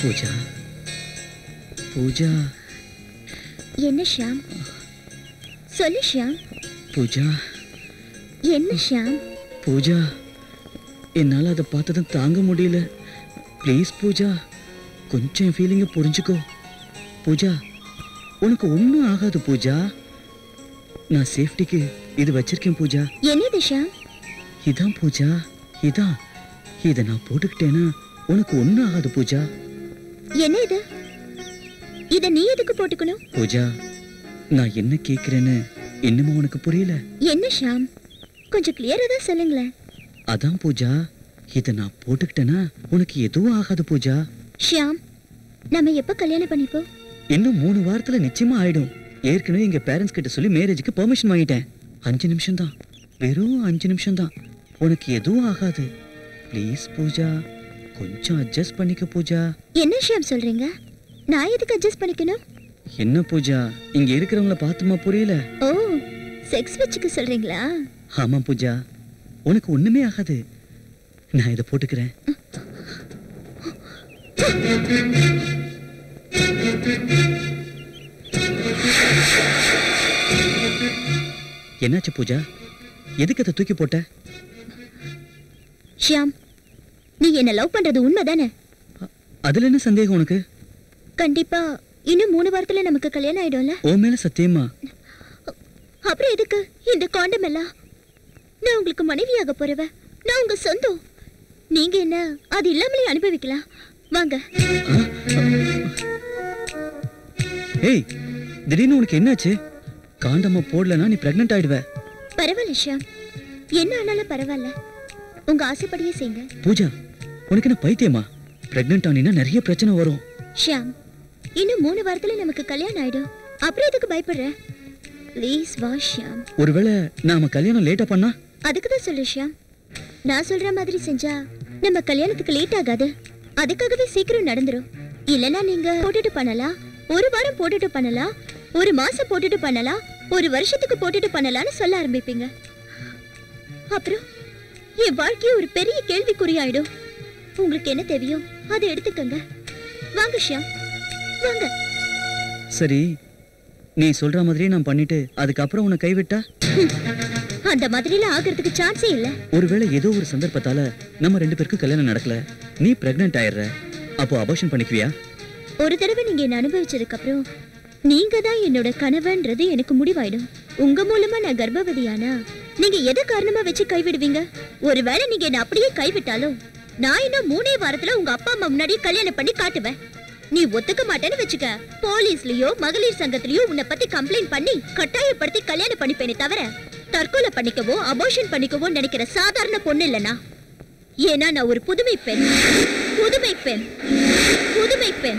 பூஜா பூஜா என்ன ஷியாம்? சொல்லு ஷியாம். பூஜா என்ன ஷியாம்? பூஜா என்னால் அதை பார்த்ததும் தாங்க முடியல. ப்ளீஸ் பூஜா, கொஞ்சம் என் ஃபீலிங்கை புரிஞ்சுக்கோ. பூஜா, உனக்கு ஒன்றும் ஆகாது பூஜா. நான் சேஃப்டிக்கு இது வச்சிருக்கேன் பூஜா. என்னது ஷியாம்? இதான் பூஜா, இதான். இதை நான் போட்டுக்கிட்டேன்னா உனக்கு ஒன்றும் ஆகாது பூஜா. என்ன இது? இதை நீ எதுக்கு போட்டுக்கணும்? பூஜா, நான் என்ன கேட்கிறேன்னு இன்னுமா உனக்கு புரியல? என்ன ஷியாம், கொஞ்சம் கிளியரா தான் சொல்லுங்களேன். அதான் பூஜா, இதை நான் போட்டுக்கிட்டேன்னா உனக்கு எதுவும் ஆகாது பூஜா. ஷியாம், நம்ம எப்ப கல்யாணம் பண்ணிப்போம்? இன்னும் 3 வாரத்துல நிச்சயமா ஆயிடும். ஏற்கனவே எங்க பேரண்ட்ஸ் கிட்ட சொல்லி மேரேஜுக்கு பெர்மிஷன் வாங்கிட்டேன். 5 நிமிஷம் தான், வெறும் 5 நிமிஷம் தான். உனக்கு எதுவும் ஆகாது. ப்ளீஸ் பூஜா, கொஞ்சம் அட்ஜஸ்ட் பண்ணிக்க பூஜா. என்ன ஷியாம் சொல்றீங்க? நான் எதுக்கு அட்ஜஸ்ட் பண்ணிக்கணும்? என்ன பூஜா, இங்க இருக்கிறவங்கள பார்த்துமா புரியல? ஓ, செக்ஸ் வச்சுக்க சொல்றீங்களா? ஆமா பூஜா, உனக்கு ஒண்ணுமே ஆகாது. நான் இதை போட்டுக்கிறேன். என்னாச்சு பூஜா, எதுக்கு அதை தூக்கி போட்ட? ஷியாம், நீ என்ன லவ் பண்றது உண்மைதானே? அதுல என்ன சந்தேகம் உனக்கு? கண்டிப்பா இன்னும் 3 வாரத்துல நமக்கு கல்யாணம் ஆயிடும்ல? ஓ மேல சத்தியமா? அப்புறம் எதுக்கு இந்த காண்டம் எல்லாம்? நான் உங்களுக்கு மனைவியாக போறவ, நான் உங்க சொந்தம். நீங்க என்ன அது இல்லாமலே அனுபவிக்கலாம். வாங்க. ஏய், திடீர்னு உனக்கு என்னாச்சு? காண்டமா போடலனா நீ பிரெக்னன்ட் ஆயிடுவ. பரவாயில்ல ஷியாம், என்ன ஆனாலும் பரவாயில்ல. உங்க ஆசைப்படியே செய்யுங்க. பூஜா, உனக்கு என்ன பைத்தியமா? பிரெக்னன்ட் ஆனினா நிறைய பிரச்சனை வரும். ஷியாம், இன்னும் 3 வாரத்துல நமக்கு கல்யாணம் ஆயிடும். அப்புறம் எதுக்கு பயப்படுற? ப்ளீஸ் வா ஷியாம். ஒருவேளை நாம கல்யாணம் லேட்டா பண்ணா? அதுக்கு தான் சொல்லு ஷியாம். நான் சொல்ற மாதிரி செஞ்சா நம்ம கல்யாணத்துக்கு லேட் ஆகாது. அதுக்காகவே சீக்கிரம் நடந்துரும். இல்லனா நீங்க போட்டுட்டு பண்ணலாம், 1 வாரம் போட்டுட்டு பண்ணலாம், 1 மாசம் போட்டுட்டு பண்ணலாம், 1 வருஷத்துக்கு போட்டுட்டு பண்ணலாம்னு சொல்ல ஆரம்பிப்பீங்க. அப்புறம் என் வாழ்க்கைய ஒரு பெரிய கேள்விக்குறியாயிடும். உங்களுக்கு என்ன தேவையோ அதை எடுத்துக்கங்க. வாங்க ஷியாம், வாங்க. சரி, நீ சொல்ற மாதிரி நான் பண்ணிட்டு அதுக்கப்புறம் உன்னை கைவிட்டா? அந்த மாதிரிலாம் ஆகிறதுக்கு சான்ஸே இல்ல. ஒருவேளை ஏதோ ஒரு சந்தர்ப்பத்தால நம்ம 2 பேருக்கும் கல்யாணம் நடக்கல, நீ பிரெக்னன்ட் ஆயிடுற, அப்போ அபார்ஷன் பண்ணிக்குவியா? ஒரு தடவை நீங்க என்ன அனுபவிச்சதுக்கு அப்புறம் நீங்க தான் என்னோட கனவுன்றது எனக்கு முடிவாயிடும். உங்க மூலமா நான் கர்ப்பவதியானா நீங்க எதை காரணமா வச்சு கைவிடுவீங்க? ஒருவேளை நீங்க என்ன அப்படியே கைவிட்டாலும் நான் இன்னும் 3 வாரத்துல உங்க அப்பா அம்மா முன்னாடி கல்யாணம் பண்ணி காட்டுவேன். நீ ஒத்துக்க மாட்டேன்னு வச்சுக்க, போலீஸ்லயோ மகளிர் சங்கத்திலயோ உன்னை பத்தி கம்ப்ளைண்ட் பண்ணி கட்டாயப்படுத்தி கல்யாணம் பண்ணிப்பேனே தவிர தற்கொலை பண்ணிக்கவோ அபார்ஷன் பண்ணிக்கவோ நினைக்கிற சாதாரண பொண்ணு இல்லனா. ஏன்னா நான் ஒரு புதுமை பெண், புதுமை பெண், புதுமை பெண்.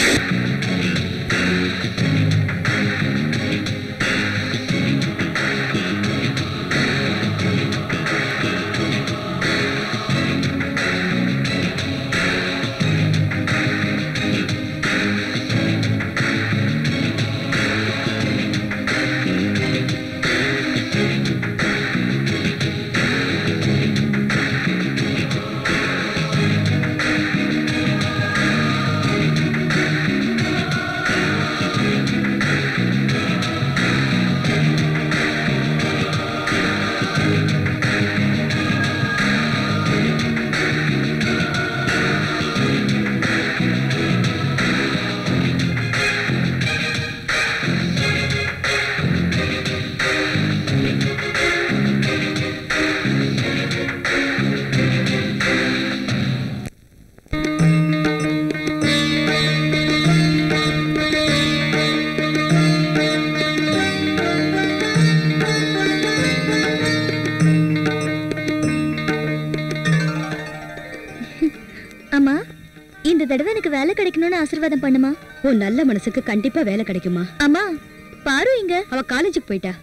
தடவை எனக்கு வேலை கிடைக்கணும்னு ஆசீர்வாதம் பண்ணுமா. உன் நல்ல மனசுக்கு கண்டிப்பா வேலை கிடைக்குமா. அம்மா பாரு இங்க. அவ காலேஜுக்கு போயிட்டா.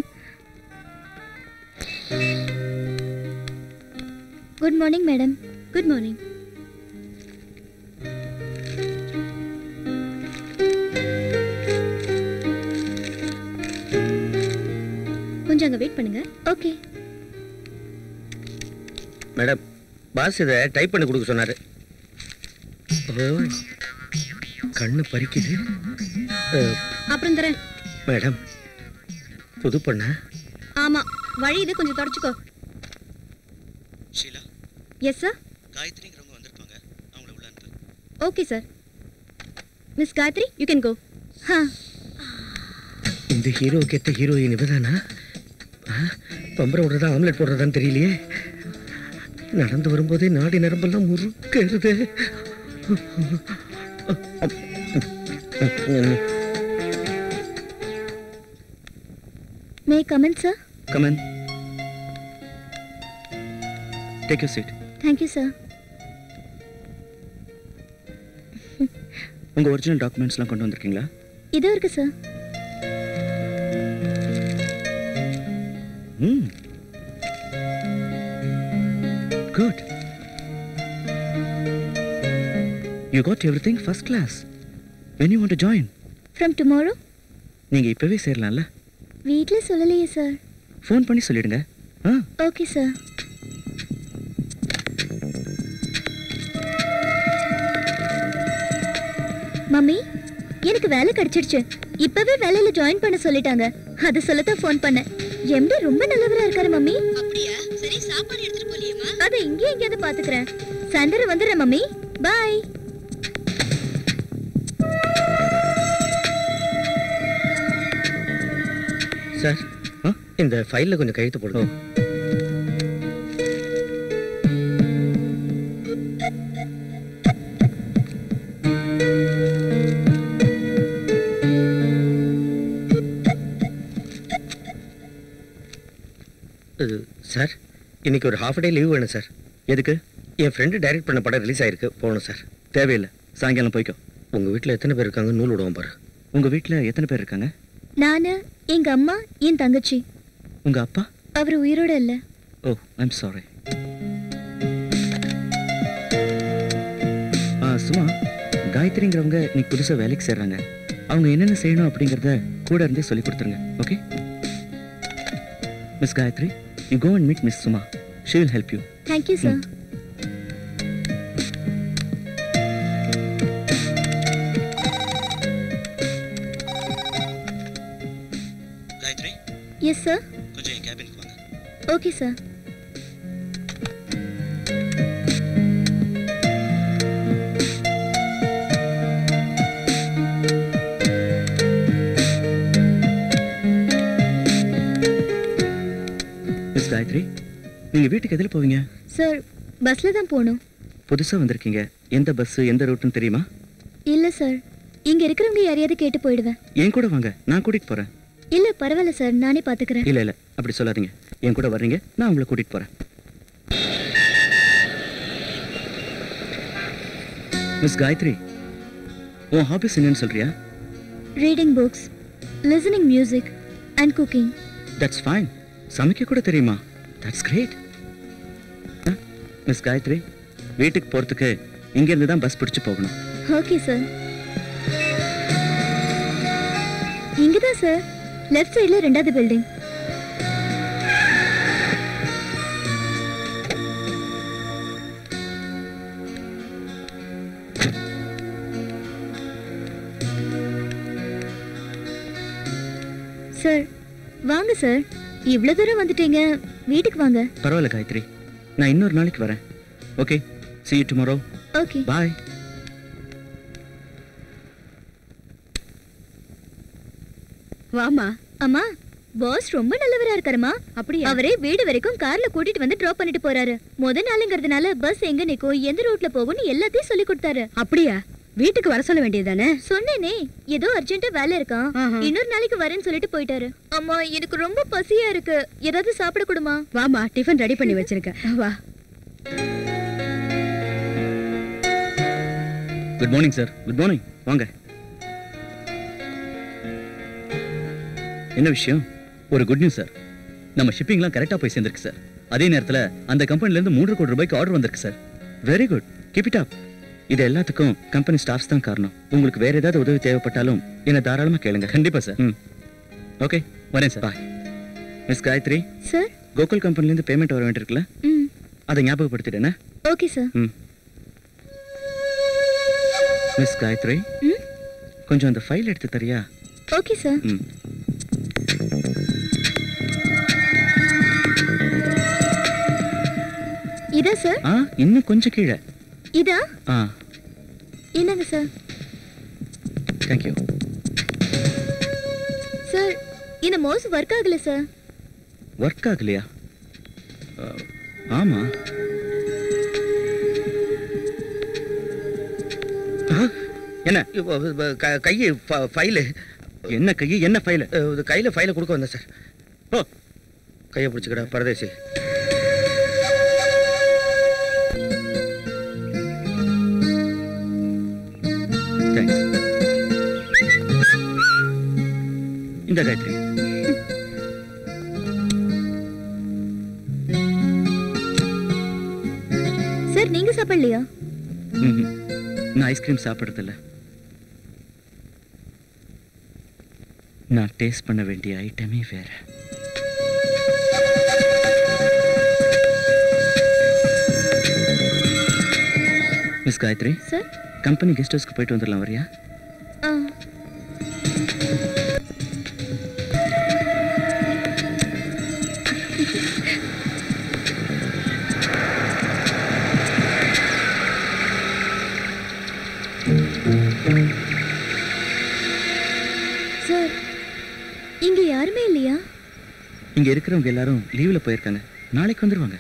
Good morning madam. Good morning. கொஞ்சம் அங்க வெயிட் பண்ணுங்க. ஓகே மேடம், பாஸ் இதை டைப் பண்ணி கொடுக்க சொன்னாரு. கண்ணு பறிக்குது. அப்புறம் தரேன். மேடம், புது பண்ண? ஆமா, வழி இது, கொஞ்சம் தொடச்சுக்கோ. ஷீலா. Yes sir. காயத்ரிங்கிறவங்க வந்திருப்பாங்க, அவங்கள உள்ள அனுப்பு. Okay sir. Miss Gayathri, you can go. இந்த ஹீரோக்கு ஏத்த ஹீரோயின் இவதானா? பம்பரை விடுறதா ஆம்லெட் போடுறதான்னு தெரியலையே. நடந்து வரும்போதே நாடி நரம்பெல்லாம் முறுக்கிறது. May come in sir? Come in. Take your seat. Thank you sir. உங்க ஒரிஜினல் டாக்குமெண்ட்ஸ்லாம் கொண்டு வந்திருக்கீங்களா? இதோ இருக்கு sir. Good. You got everything first class. When you want to join? From tomorrow? நீங்க இப்பவே சேரலாம்ல? வீட்ல சொல்லலையே சார். ஃபோன் பண்ணி சொல்லிடுங்க. Okay sir. மம்மி, எனக்கு வேலை கிடைச்சிடுச்சு. இப்பவே வேலையில ஜாயின் பண்ண சொல்லிட்டாங்க. அது சொல்லத்தான் ஃபோன் பண்ணேன். எம்டி ரொம்ப நல்லவரா இருக்காரு மம்மி. அப்படியா? சரி, சாப்பாடு எடுத்துட்டு போலியேமா? அத இங்கே எங்கேயாவது பாத்துக்கிறேன். சாயந்தரம் வந்துடுறேன் மம்மி. பாய். சார், இந்த ஃபைல்ல கொஞ்சம் கையெழுத்து போடுங்க. சார், இன்னைக்கு ஒரு ஹாஃப் டே லீவ் வேணும் சார். எதுக்கு? என் ஃப்ரெண்டு டைரக்ட் பண்ண படம் ரிலீஸ் ஆயிருக்கு, போகணும் சார். தேவையில்லை, சாயங்காலம் போய்க்கோ. உங்கள் வீட்டில் எத்தனை பேர் இருக்காங்க? நூல் விடுவோம் பாரு. உங்கள் வீட்டில் எத்தனை பேர் இருக்காங்க? நானு, எங்க அம்மா, என் தங்கச்சி. உங்கள் அப்பா? அவர் உயிரோட இல்லை. Oh, I'm sorry. சும்மா, காயத்ரிங்கிறவங்க இன்னைக்கு புதுசாக வேலைக்கு சேர்றாங்க. அவங்க என்னென்ன செய்யணும் அப்படிங்கிறத கூட இருந்தே சொல்லி கொடுத்துருங்க. Okay miss Gayathri, you go and meet Miss Suma. She will help you. Thank you, sir. Gayatri? Yes, sir. கொஞ்சம் என் கேபினுக்கு வாங்க. Okay, sir. காயத்ரி, நீங்க வீட்டுக்கு எதில் போவீங்க? சார், பஸ்ல தான் போகணும். புதுசா வந்திருக்கீங்க, எந்த பஸ் எந்த ரூட்னு தெரியுமா? இல்ல சார், இங்க இருக்கிறவங்க யாரையாவது கேட்டு போயிடுவேன். என் கூட வாங்க, நான் கூட்டிட்டு போறேன். இல்ல பரவாயில்ல சார், நானே பாத்துக்கிறேன். இல்ல இல்ல, அப்படி சொல்லாதீங்க. என் கூட வர்றீங்க, நான் உங்களை கூட்டிட்டு போறேன். மிஸ் காயத்ரி, உன் ஹாபிஸ் என்னன்னு சொல்றியா? Reading books, listening music and cooking. That's fine. சமைக்க கூட தெரியுமா? That's great. மிஸ் காயத்ரி, வீட்டுக்கு போறதுக்கு இங்க இருந்து தான் பஸ் பிடிச்சு போகணும். Okay sir. இங்கதான் சார், லெஃப்ட் சைடுல 2வது பில்டிங். சார், வாங்க சார். இவ்வளவு தூரம் வந்துட்டீங்க, வீட்டுக்கு வாங்க. பரவாயில்ல காயத்ரி, நான் இன்னொரு நாளைக்கு வரேன். Okay, see you tomorrow. Okay, bye. வாமா. அம்மா, பாஸ் ரொம்ப நல்லவரா இருக்காருமா. அப்படியா? அவரே வீடு வரைக்கும் கார்ல கூட்டிட்டு வந்து டிராப் பண்ணிட்டு போறாரு. முத நாளுங்கிறதுனால பஸ் எங்க நிக்கும், எந்த ரூட்ல போகும்னு எல்லாத்தையும் சொல்லி கொடுத்தாரு. அப்படியா? வீட்டுக்கு வர சொல்ல வேண்டியதானே? சொன்னேனே, ஏதோ அர்ஜென்ட்டா வேலை இருக்கான், இன்னொரு நாளைக்கு வரேன்னு சொல்லிட்டு போயிட்டாரு. அம்மா, எனக்கு ரொம்ப பசியா இருக்கு, ஏதாவது சாப்பிட கொடுமா? வாமா, டிஃபன் ரெடி பண்ணி வச்சிருக்கேன், வா. Good morning sir. Good morning, வாங்க. என்ன விஷயம்? ஒரு குட் நியூஸ் சார். நம்ம ஷிப்பிங்லாம் கரெக்டாக போய் சேர்ந்துருக்கு சார். அதே நேரத்தில் அந்த கம்பெனிலேருந்து 3 கோடி ரூபாய்க்கு ஆர்டர் வந்திருக்கு sir. Very good, keep it up. இது எல்லாத்துக்கும் கம்பெனி ஸ்டாஃப்ஸ் தான் காரணம். உங்களுக்கு வேற ஏதாவது உதவி தேவைப்பட்டாலும் என்ன தாராளமாக கேளுங்க. கண்டிப்பாக சார். ஓகே, வரேன் sir. Bye. Miss Gayathri, sir, Gokul கம்பெனிலேருந்து பேமெண்ட் வர வேண்டியிருக்குல்ல, அதை ஞாபகப்படுத்திட்டேனே. Okay sir. மிஸ் காயத்ரி, கொஞ்சம் அந்த ஃபைல் எடுத்து தரியா? Okay sir. இதா சார்? இன்னும் கொஞ்சம் கீழே. இதா? என்னங்க சார்? Thank you sir. இந்த மவுஸ் ஒர்க் ஆகல சார். ஒர்க் ஆகலையா? ஆமா. என்ன கையை ஃபைலு? என்ன கையை என்ன ஃபைலு? கையில் ஃபைலை கொடுக்க வந்தேன் சார். ஓ, கையை பிடிச்சிக்கடா பரதேசி. இந்த காயத்ரி. சார் நீங்க சாப்பிடலையா? நான் ஐஸ்கிரீம் சாப்பிடுறதில்ல. நான் டேஸ்ட் பண்ண வேண்டிய ஐட்டமே வேற. Miss Gayathri sir, company guest ஹவுஸ்க்கு போயிட்டு வந்துடலாம், வரியா? சார், இங்க யாருமே இல்லையா? இங்க இருக்கிறவங்க எல்லாரும் லீவ்ல போயிருக்காங்க. நாளைக்கு வந்துருவாங்க.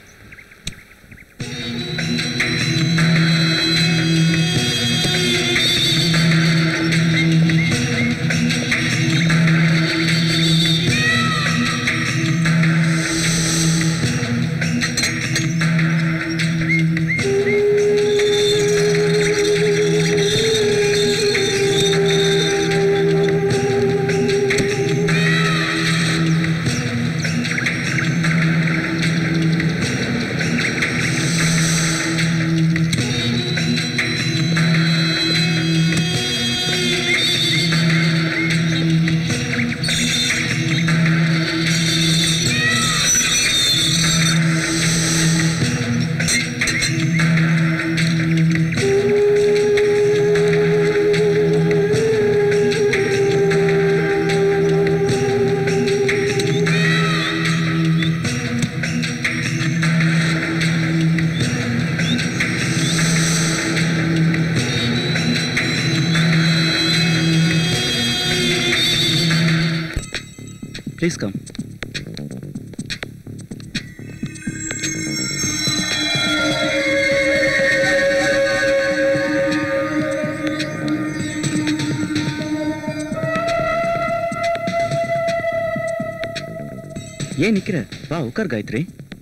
Please come. ஏன் நிக்கிற? வா உட்கார் காயத்ரி.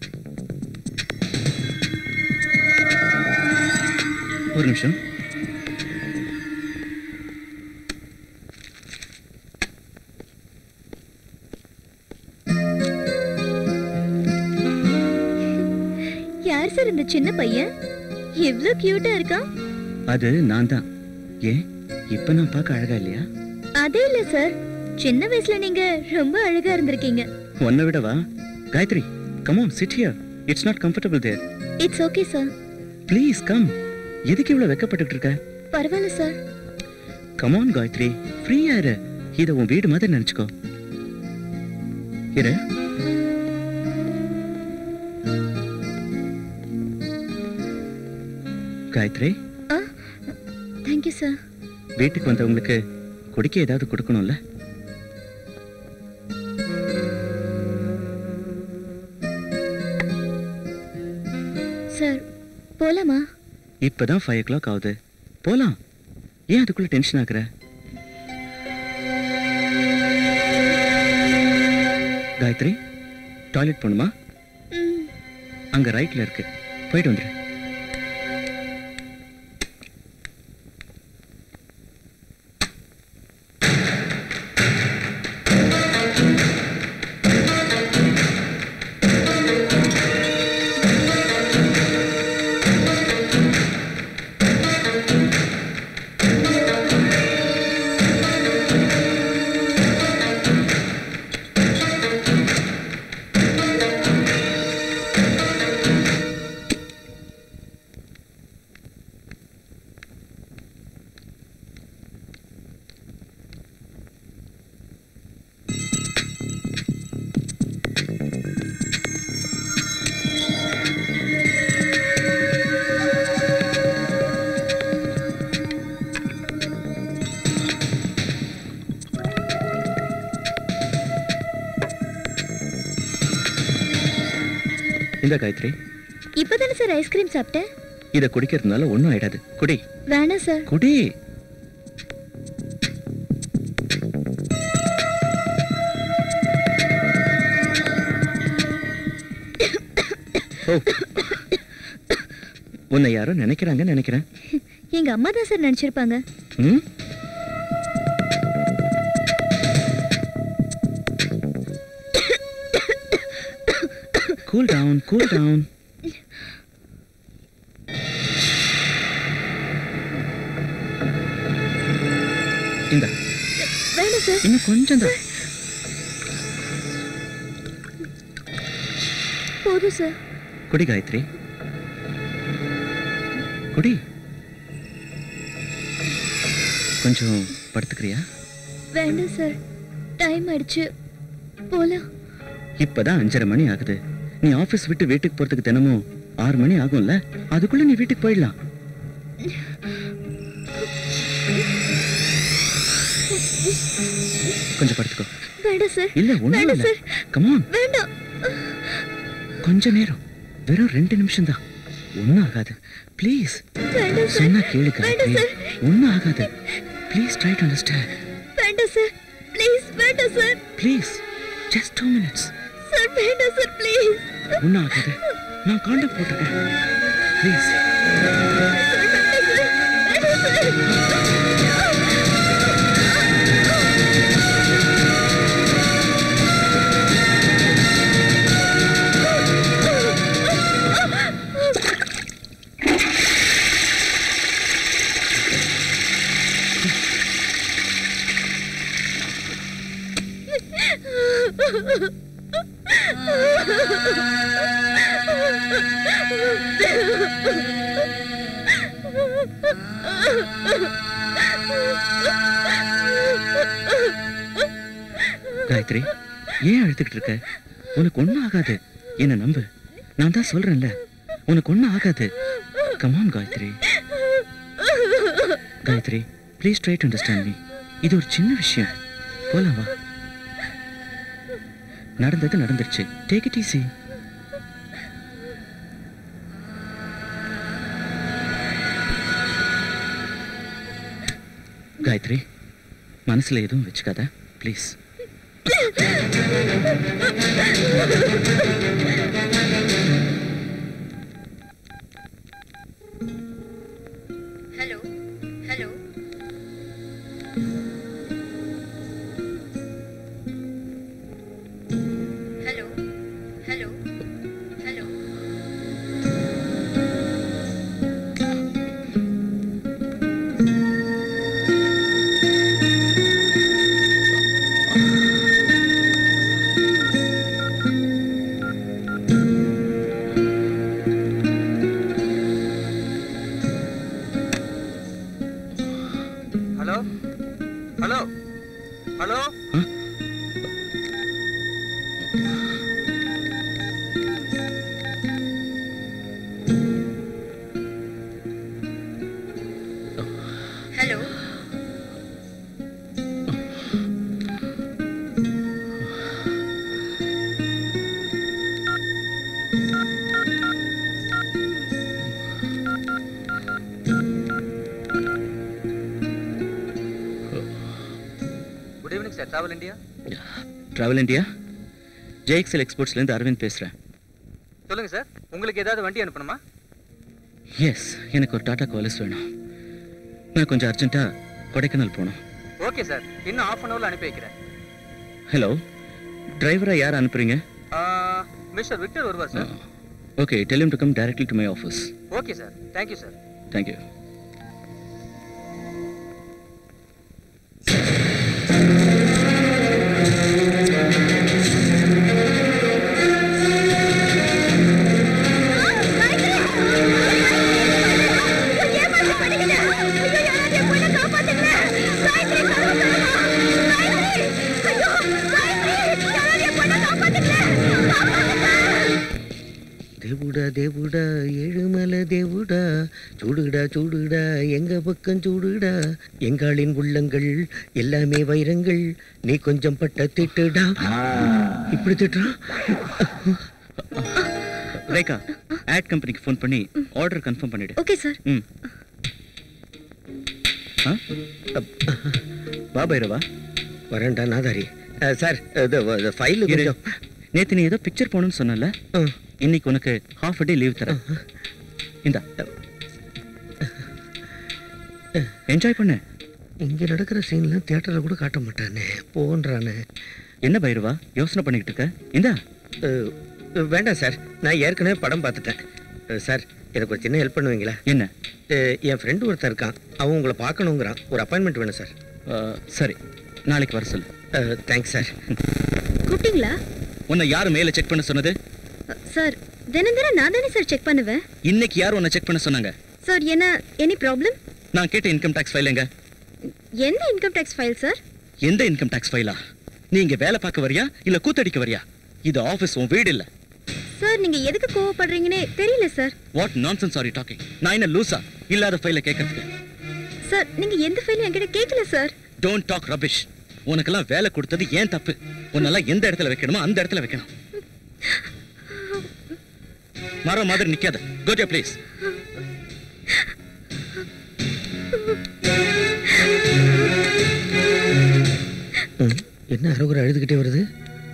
ஒரு நிமிஷம். யார் சார் இந்த சின்ன பையன்? எவ்வளவு கியூட்டா இருக்கான். அது நான் தான். ஏன் இப்ப நான் பார்க்க அழகா இல்லையா? அதே இல்ல சார், சின்ன வயசுல நீங்க ரொம்ப அழகா இருந்திருக்கீங்க. உன்னை விடவா? Gayatri, come on, sit here. It's not comfortable there. It's okay sir. Please come. எதுக்கு இவ்வளவு வெக்கப்பட்டுட்டு இருக்க? பரவாயில்ல சார். Come on காயத்ரி, ஃப்ரீயா இரு. இத உன் வீடு மாதிரி நினைச்சுக்கோ. இரு. காயத்ரி. Thank you sir. வீட்டுக்கு வந்தவங்களுக்கு குடிக்க ஏதாவது கொடுக்கணும்ல? சார், போலாமா? இப்பதான் 5 o'clock ஆகுது. போலாம். ஏன் அதுக்குள்ள டென்ஷன் ஆகுற? காயத்ரி, டாய்லெட் போணுமா? அங்க ரைட்ல இருக்கு, போயிட்டு வந்துரு. இந்த காயத்ரி, இப்பதானே சார் ஐஸ்கிரீம் சாப்பிட்டேன். இத குடிக்கிறதுனால ஒண்ணும் ஆயிடாது. குடி. வேணாம் சார். குடி. உன்னை யாரோ நினைக்கிறாங்கன்னு நினைக்கிறேன். எங்க அம்மா தான் சார் நினைச்சிருப்பாங்க. Cool down, cool down. இந்த வேணாம் சார். இன்னும் கொஞ்சம் தான். போதும் சார். குடி காயத்ரி, குடி. கொஞ்சம் படுத்துக்கிறியா? வேண்டாம் சார், டைம் ஆயிடுச்சு, போலாம். இப்பதான் 5:30 மணி ஆகுது. நீ ஆபீஸ் விட்டு வீட்டுக்கு போறதுக்கு தினமும் 6 மணி ஆகும்ல, அதுக்குள்ள நீ வீட்டுக்கு போயிடலாம். கொஞ்சம் படுத்துக்கோ. வேண்டாம் சார். இல்ல ஒண்ணும் இல்ல. சார். Come on. வேண்டாம். கொஞ்ச நேரம், வெறும் 2 நிமிஷம் தான், ஒண்ணும் ஆகாது. ப்ளீஸ் வேண்டாம் சார். சொன்னா கேளு வேண்டாம் காயத்ரி, சார். ஒண்ணும் ஆகாது. Please try to understand. வேண்டாம் சார், ப்ளீஸ். வேண்டாம் sir. Please just 2 minutes. Sir வேண்டாம் சார், ப்ளீஸ். ஒண்ணும் ஆகாது. நான் காண்டம் போட்டுருக்கேன். ப்ளீஸ். காயத்ரி, ஏன் அழுத்துக்கிட்டு இருக்க? உனக்கு ஒண்ணும் ஆகாது. என்ன நம்பு, நான் தான் சொல்றேன்ல, உனக்கு ஒண்ணும் ஆகாது. Come on Gayathri. Gayathri, please try to understand me. இது ஒரு சின்ன விஷயம். போலாம் வா. நடந்தது நடந்துருச்சு. Take it easy. காயத்ரி, மனசுல எதுவும் வச்சுக்காத please. Hello hello hello hello hello hello hello. Hello good evening sir. Travel India. Travel India, JXL எக்ஸ்போர்ட்ஸ்லேருந்து அரவிந்த் பேசுகிறேன். சொல்லுங்க சார், உங்களுக்கு ஏதாவது வண்டி அனுப்பணுமா? எஸ், எனக்கு ஒரு டாடா குவாலிஸ் வேணும். நான் கொஞ்சம் அர்ஜென்ட்டாக கொடைக்கானல் போகணும். ஓகே சார், இன்னும் ½ அன் ஹவர்ல அனுப்பி வைக்கிறேன். ஹலோ, டிரைவரை யார் அனுப்புறீங்க? மிஸ்டர் விக்டர் வருவார் sir. Okay, tell him to come directly to my office. Okay sir, thank you sir. Thank you. தேவுடா தேவுடா ஏழுமலை தேவுடா, சூடுடா சூடுடா எங்க பக்கம் சூடுடா, எங்காளின் உள்ளங்கள் எல்லாமே வைரங்கள், நீ கொஞ்சம் பட்ட திட்டுடா. இப்படி திட்டுறான். ரேகா ஆட் கம்பெனிக்கு ஃபோன் பண்ணி ஆர்டர் கன்ஃபார்ம் பண்ணிடு. Okay sir. ம். வா பைரவா. வரேன்டா நாதாரி. சார் இது ஃபைல் கொஞ்சம். நேத்து நீ ஏதோ பிக்சர் போகணும்னு சொன்னல, இன்னைக்கு உனக்கு ஹாஃப் டே லீவ் தரேன். இந்தா என்ஜாய் பண்ணு. இங்கே நடக்கிற சீன்லாம் தியேட்டரில் கூட காட்ட மாட்டானே, போன்றானே. என்ன பைரவா யோசனை பண்ணிக்கிட்டு இருக்க? இந்தா. வேண்டாம் சார், நான் ஏற்கனவே படம் பார்த்துட்டேன். சார் எனக்கு ஒரு சின்ன ஹெல்ப் பண்ணுவீங்களா? என்ன? என் ஃப்ரெண்டு ஒருத்தர் இருக்கான், அவன் உங்களை பார்க்கணுங்கிறான். ஒரு அப்பாயின்மெண்ட் வேணும் சார். சரி, நாளைக்கு வர சொல்லு. Thanks sir. கூப்பிட்டீங்களா? உன்னை யாரு மேல செக் பண்ண சொன்னது? சார் தினம் தினம் நான் தானே சார் செக் பண்ணுவேன். இன்னைக்கு யார் உன்னை செக் பண்ண சொன்னாங்க? சார் என்ன எனி ப்ராப்ளம்? நான் கேட்ட இன்கம் டாக்ஸ் ஃபைல் எங்க? எந்த இன்கம் டாக்ஸ் ஃபைல் சார்? எந்த இன்கம் டாக்ஸ் ஃபைலா? நீ இங்க வேலை பார்க்க வரியா இல்ல கூத்தடிக்க வரியா? இது ஆபீஸ், உன் வீடு இல்ல. சார் நீங்க எதுக்கு கோவப்படுறீங்கன்னே தெரியல sir. What nonsense are you talking? நான் என்ன லூசா இல்லாத ஃபைல கேட்கறதுக்கு? சார் நீங்க எந்த ஃபைலும் என்கிட்ட கேட்கல சார். Don't talk rubbish. உனக்கெல்லாம் வேலை கொடுத்தது ஏன் தப்பு? உன்னெல்லாம் எந்த இடத்துல வைக்கணுமோ அந்த இடத்துல வைக்கணும். மரம் மாதிரி நிக்காத. Go to please. என்ன அரோகரை அழுதுகிட்டே வருது?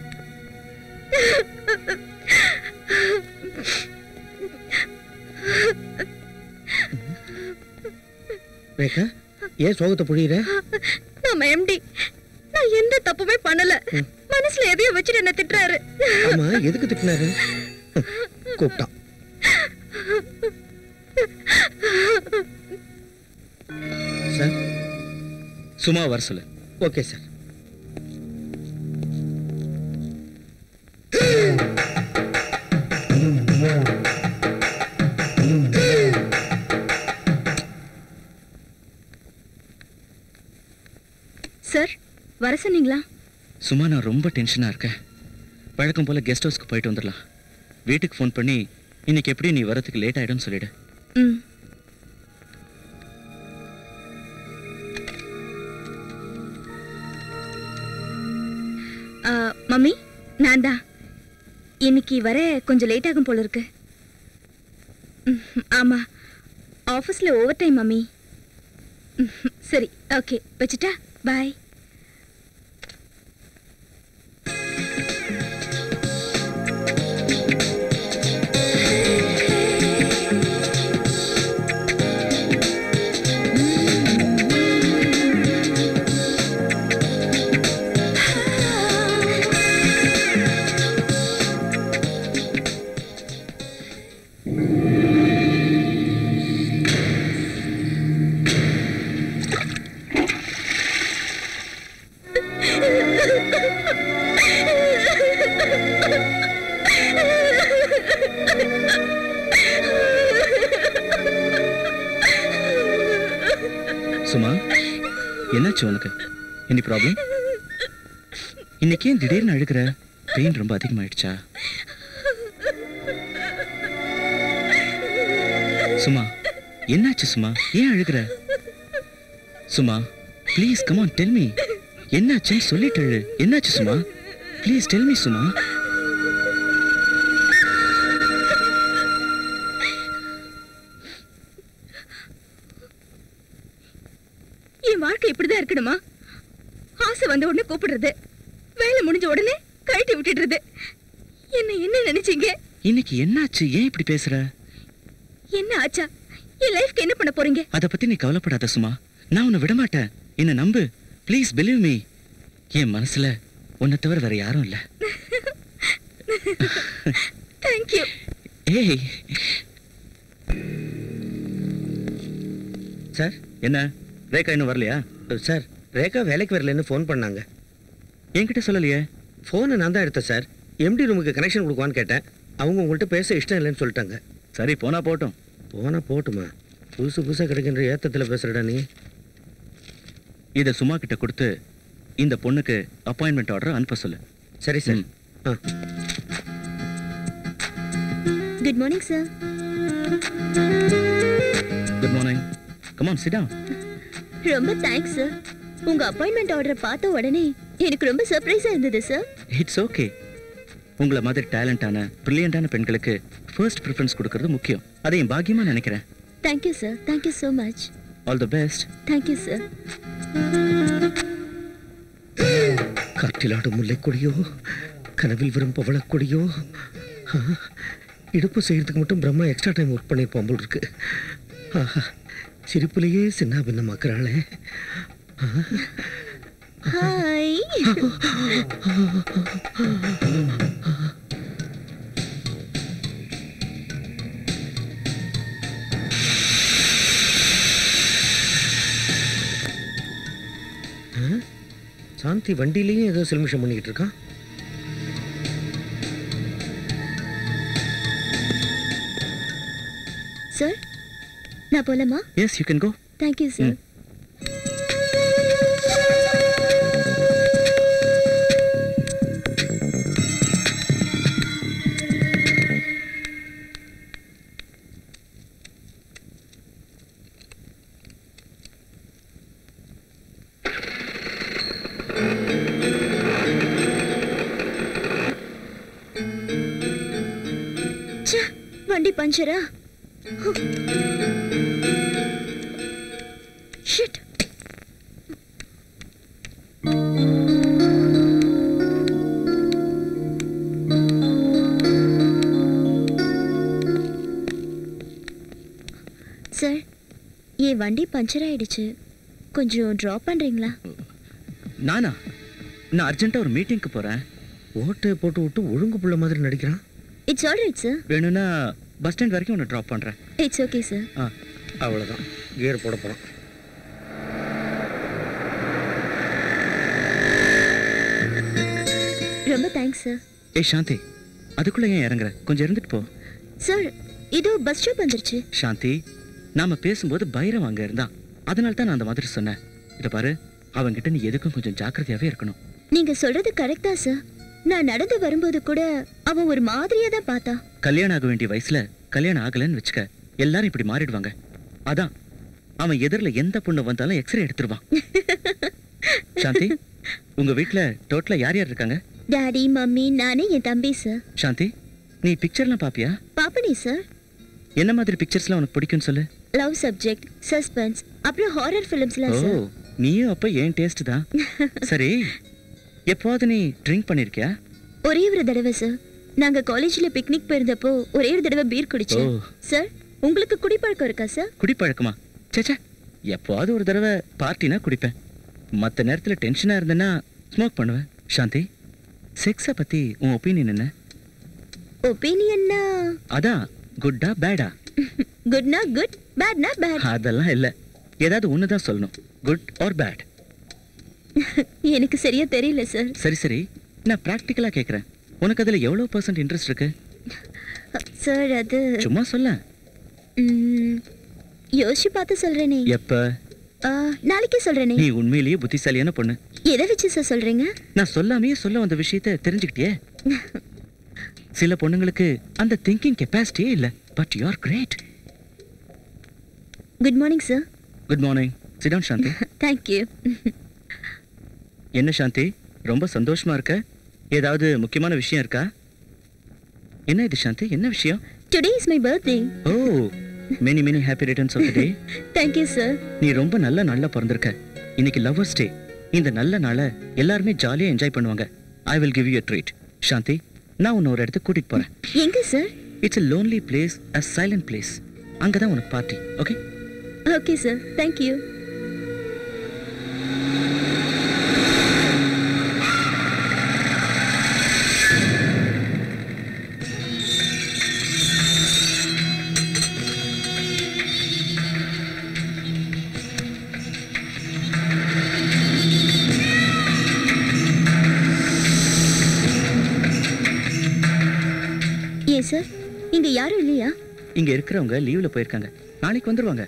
ரேகா ஏன் சோகத்தை புரியுற? நம்ம எம்டி நான் எந்த தப்புமே பண்ணல, மனசுல எதையோ வச்சுட்டு என்ன திட்டுறாரு. ஆமா, எதுக்கு திட்டினாரு? கூப்பிட்டான். சார் சும்மா வர சொல்லு. Okay sir. சார் வர சொன்னீங்களா? சும்மா நான் ரொம்ப டென்ஷனா இருக்கேன். வழக்கம் போல கெஸ்ட் ஹவுஸ்க்கு போயிட்டு வந்துடலாம். வீட்டுக்கு ஃபோன் பண்ணி இன்னைக்கு எப்படி நீ வரதுக்கு லேட் ஆயிடும்னு சொல்லிடு. ம். மம்மி நான் தான். இன்னைக்கு வர கொஞ்சம் லேட் ஆகும் போல இருக்கு. ஆமா, ஆஃபீஸில் ஓவர் டைம் மம்மி. சரி ஓகே, வச்சுட்டா? பாய். சும்மா என்னாச்சு உனக்கு? Any problem? இன்னைக்கு ஏன் திடீர்னு அழுகிற? பெயின் ரொம்ப அதிகமாயிடுச்சா? சும்மா என்னாச்சு? சும்மா ஏன் அழுகிற? சும்மா please come on tell me. என்னாச்சுன்னு சொல்லிட்டு அழு. என்னாச்சு சும்மா? ப்ளீஸ் டெல் மீ சும்மா. என் வாழ்க்கை இப்படிதான் இருக்கணுமா? ஆசை வந்த உடனே கூப்பிடுறது, வேலை முடிஞ்ச உடனே கழட்டி விட்டுடுறது. என்ன நினைச்சீங்க? இன்னைக்கு என்னாச்சு? ஏன் இப்படி பேசுற? என்ன ஆச்சா? என் லைஃப்க்கு என்ன பண்ண போறீங்க? அத பத்தி நீ கவலைப்படாத சும்மா. நான் உன்னை விட மாட்டேன். என்ன நம்பு. Please believe me. என் மனசுல உன்னை தவிர வேற யாரும் இல்ல. தேங்க்யூ. ஏய் சார். என்ன ரேகா இன்னும் வரலையா? சார் ரேகா வேலைக்கு வரலன்னு ஃபோன் பண்ணாங்க. என்கிட்ட சொல்லலையே. ஃபோனை நான் தான் எடுத்தேன் சார். எம்டி ரூமுக்கு கனெக்ஷன் கொடுக்குவான்னு கேட்டேன். அவங்க உங்கள்கிட்ட பேச இஷ்டம் இல்லைன்னு சொல்லிட்டாங்க. சரி போனா போட்டும். போனா போட்டுமா? புதுசாக கிடைக்கின்ற ஏத்தத்தில் பேசுறடா நீ. இதை சும்மா கிட்ட கொடுத்து இந்த பொண்ணுக்கு அப்பாயின்மெண்ட் ஆர்டர் அனுப்ப சொல்லு. சரி sir. Good morning sir. Good morning. Come on sit down. ரொம்ப தேங்க்ஸ் சார். உங்க அப்பாயின்மெண்ட் ஆர்டரை பார்த்த உடனே எனக்கு ரொம்ப சர்ப்ரைஸா இருந்தது சார். It's okay. உங்களை மாதிரி டேலண்டான பிரில்லியண்டான பெண்களுக்கு ஃபர்ஸ்ட் ப்ரிஃபரன்ஸ் கொடுக்கறது முக்கியம். அதை என் பாக்கியமா நினைக்கிறேன். Thank you sir, thank you so much. All the best. Thank you sir. காற்றிலாடும் முல்லைக்கொடியோ, கனவில் வரும் பவளக்கொடியோ. இடுப்பு செய்யறதுக்கு மட்டும் பிரம்மா எக்ஸ்ட்ரா டைம் ஒர்க் பண்ணியிருப்பான் போல் இருக்கு. ஆஹா, சிரிப்புலேயே சின்ன பின்னமாக்குறாளே. ஹாய். சாந்தி வண்டியிலையும் ஏதோ சில்மிஷம் பண்ணிக்கிட்டு இருக்கான். சார், நான் போலாமா? Yes, you can go. Thank you sir. வண்டி பஞ்சரா? ஷிட். சார், என் வண்டி பஞ்சர் ஆயிடுச்சு. கொஞ்சம் ட்ராப் பண்றீங்களா? நானா? நான் அர்ஜென்ட்டா ஒரு மீட்டிங்க்கு போறேன். ஓட்டை போட்டு விட்டு ஒழுங்கு புள்ள மாதிரி நடிக்கிறான். It's all right sir. வேணும்னா பஸ் ஸ்டாண்ட் வரைக்கும் உன்னை ட்ராப் பண்றேன். It's okay sir. அவ்வளோதான், கியர் போட போகிறான். ரொம்ப தேங்க்ஸ் சார். ஏய் சாந்தி, அதுக்குள்ள ஏன் இறங்குற? கொஞ்சம் இருந்துட்டு போ. சார், இதோ பஸ் ஸ்டாப் வந்துருச்சு. சாந்தி, நாம பேசும்போது பைரவ் அங்க இருந்தான். அதனால தான் நான் அந்த மாதிரி சொன்னேன். இதை பாரு, அவன்கிட்ட நீ எதுக்கும் கொஞ்சம் ஜாக்கிரதையாவே இருக்கணும். நீங்க சொல்றது கரெக்டா சார். நான் நடந்து வரும்போது கூட அவன் ஒரு மாதிரியா தான் பார்த்தா. கல்யாணம் ஆக வேண்டிய வயசுல கல்யாணம் ஆகலன்னு வச்சுக்க, எல்லாரும் இப்படி மாறிடுவாங்க. அதான் அவன் எதிரில எந்த பொண்ணு வந்தாலும் எக்ஸ்ரே எடுத்துருவான். சாந்தி, உங்க வீட்டுல டோட்டலா யார் யார் இருக்காங்க? டாடி, மம்மி, நானே, என் தம்பி சார். சாந்தி, நீ பிக்சர்லாம் பாப்பியா? பாப்பனே சார். என்ன மாதிரி பிக்சர்ஸ்லாம் உனக்கு பிடிக்கும்னு சொல்லு. லவ் சப்ஜெக்ட், சஸ்பென்ஸ், அப்புறம் ஹாரர் ஃபிலிம்ஸ்லாம் சார். நீயும் அப்ப ஏன் டேஸ்ட் தான். சரி, எப்போது நீ ட்ரிங்க் பண்ணிருக்கியா? ஒரே ஒரு தடவை சார். நாங்க காலேஜ்ல பிக்னிக் போயிருந்தப்போ ஒரே ஒரு தடவை பீர் குடிச்சோம். சார், உங்களுக்கு குடிப்பழக்கம் இருக்கா சார்? குடிப்பழக்கமா? சேச்சா, எப்போது ஒரு தடவை பார்ட்டினா குடிப்பேன். மற்ற நேரத்தில் டென்ஷனாக இருந்தேன்னா ஸ்மோக் பண்ணுவேன். சாந்தி, செக்ஸை பற்றி உன் ஒப்பீனியன் என்ன? ஒப்பீனியன்னா அதான், குட்டா பேடா? குட்னா குட், பேட்னா பேட். அதெல்லாம் இல்லை, ஏதாவது ஒன்று தான் சொல்லணும். Good or bad? எனக்கு சரியா தெரியல சார். சரி சரி, நான் ப்ராக்டிக்கலாக கேட்குறேன். உனக்கு அதில் எவ்வளோ % இன்ட்ரெஸ்ட் இருக்கு? சார், அது சும்மா சொல்ல. யோசிச்சு பார்த்து சொல்றேனே. எப்போ? நாளைக்கே சொல்றேனே. நீ உண்மையிலேயே புத்திசாலியான பொண்ணு. எதை வச்சு சார் சொல்றீங்க? நான் சொல்லாமையே சொல்ல வந்த விஷயத்தை தெரிஞ்சுக்கிட்டியே. சில பொண்ணுங்களுக்கு அந்த திங்கிங் கெப்பாசிட்டியே இல்லை. But you are great. Good morning sir. Good morning. Sit down Shanthi. Thank you. என்ன சாந்தி, ரொம்ப சந்தோஷமா இருக்க? ஏதாவது முக்கியமான விஷயம் இருக்கா? என்ன இது சாந்தி, என்ன விஷயம்? Today is my birthday. Oh, many many happy returns of the day. Thank you sir. நீ ரொம்ப நல்ல நாள்ல பிறந்திருக்க. இன்னைக்கு லவ்வர்ஸ் டே. இந்த நல்ல நாளை எல்லாருமே ஜாலியா என்ஜாய் பண்ணுவாங்க. I will give you a treat. Shanthi, நான் உன்னை ஒரு இடத்துக்கு கூட்டிட்டு போறேன். எங்க sir? It's a lonely place, a silent place. அங்கதான் உனக்கு party. Okay? Okay sir, thank you. ஏன் சார், இங்க யாரும் இல்லையா? இங்க இருக்கிறவங்க லீவ்ல போயிருக்காங்க. நாளைக்கு வந்துருவாங்க.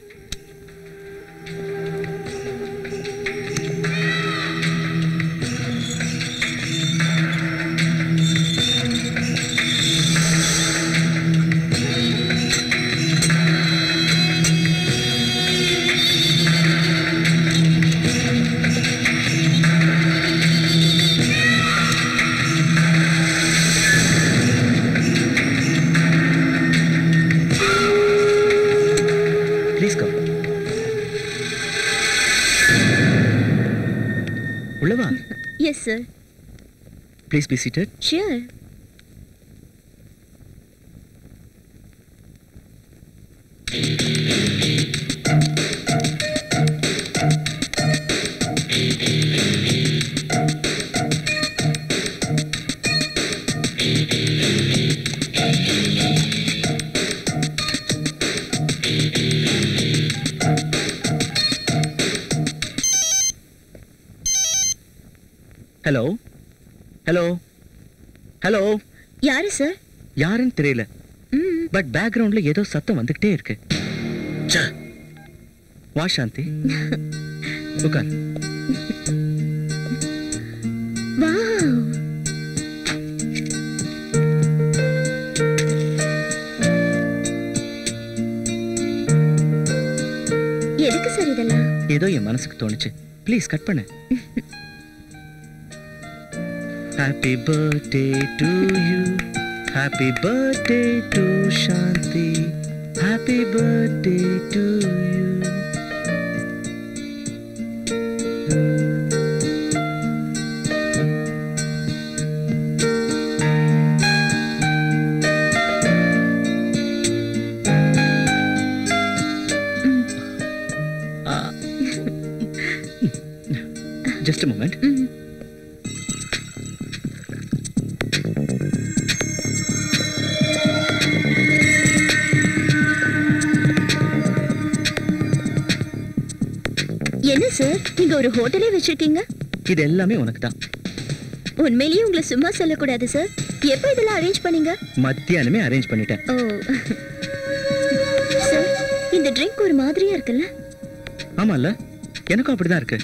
உள்ளவா. Yes sir. Please be seated. ஷியர். Hello hello hello. யாரு சார்? யாருன்னு தெரியல, பட் பேக்ரவுண்ட்ல ஏதோ சத்தம் வந்துகிட்டே இருக்கு. வா சாந்தி, உட்கார். வாவ். எதுக்கு சார் இதெல்லாம்? ஏதோ என் மனசுக்கு தோணுச்சு. ப்ளீஸ் கட் பண்ணு. Happy birthday to you. Happy birthday to Shanti. Happy birthday to you. Just a moment. என்ன சார், நீங்க ஒரு ஹோட்டலே வச்சிருக்கீங்க? இது எல்லாமே உனக்கு தான். உண்மையிலேயே உங்களை சும்மா சொல்லக்கூடாது சார். எப்போ இதெல்லாம் அரேஞ்ச் பண்ணீங்க? மத்தியானமே அரேஞ்ச் பண்ணிட்டேன். ஓ சார், இந்த ட்ரிங்க் ஒரு மாதிரியா இருக்குல்ல? ஆமால்ல, எனக்கும் அப்படிதான் இருக்கு.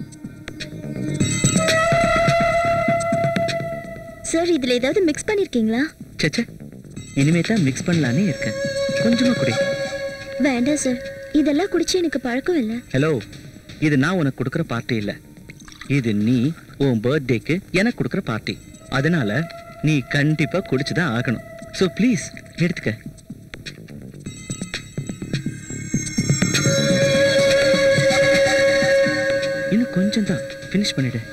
சார், இதுல ஏதாவது மிக்ஸ் பண்ணிருக்கீங்களா? சேச்சே, இனிமே தான் மிக்ஸ் பண்ணலானே இருக்கேன். கொஞ்சமா குடி. வேண்டாம் சார், இதெல்லாம் குடிச்சு எனக்கு பழக்கம் இல்லை. ஹலோ, இது நான் உனக்கு கொடுக்குற பார்ட்டி இல்ல. இது நீ உன் பர்த்டேக்கு எனக்கு கொடுக்குற பார்ட்டி. அதனால நீ கண்டிப்பா குடிச்சுதான் ஆகணும். ஸோ ப்ளீஸ் எடுத்துக்க. இன்னும் கொஞ்சம் தான், ஃபினிஷ் பண்ணிடு.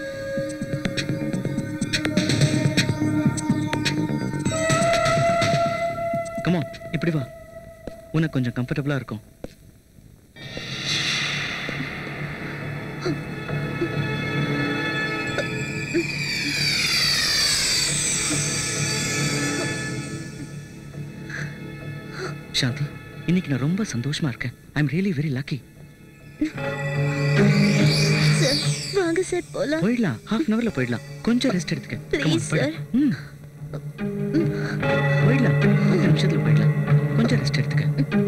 கமா, இப்படி வா, உனக்கு கொஞ்சம் கம்ஃபர்டபுளா இருக்கும். சாந்தி, இன்னைக்கு நான் ரொம்ப சந்தோஷமா இருக்கேன். I am really very lucky. Sir, வாங்க சார் போலாம். போயிடலாம், half an hourல போயிடலாம். கொஞ்சம் ரெஸ்ட் எடுத்துக்க. Please sir. போயிடலாம், 10 நிமிஷத்துல போயிடலாம். கொஞ்சம் ரெஸ்ட் எடுத்துக்க.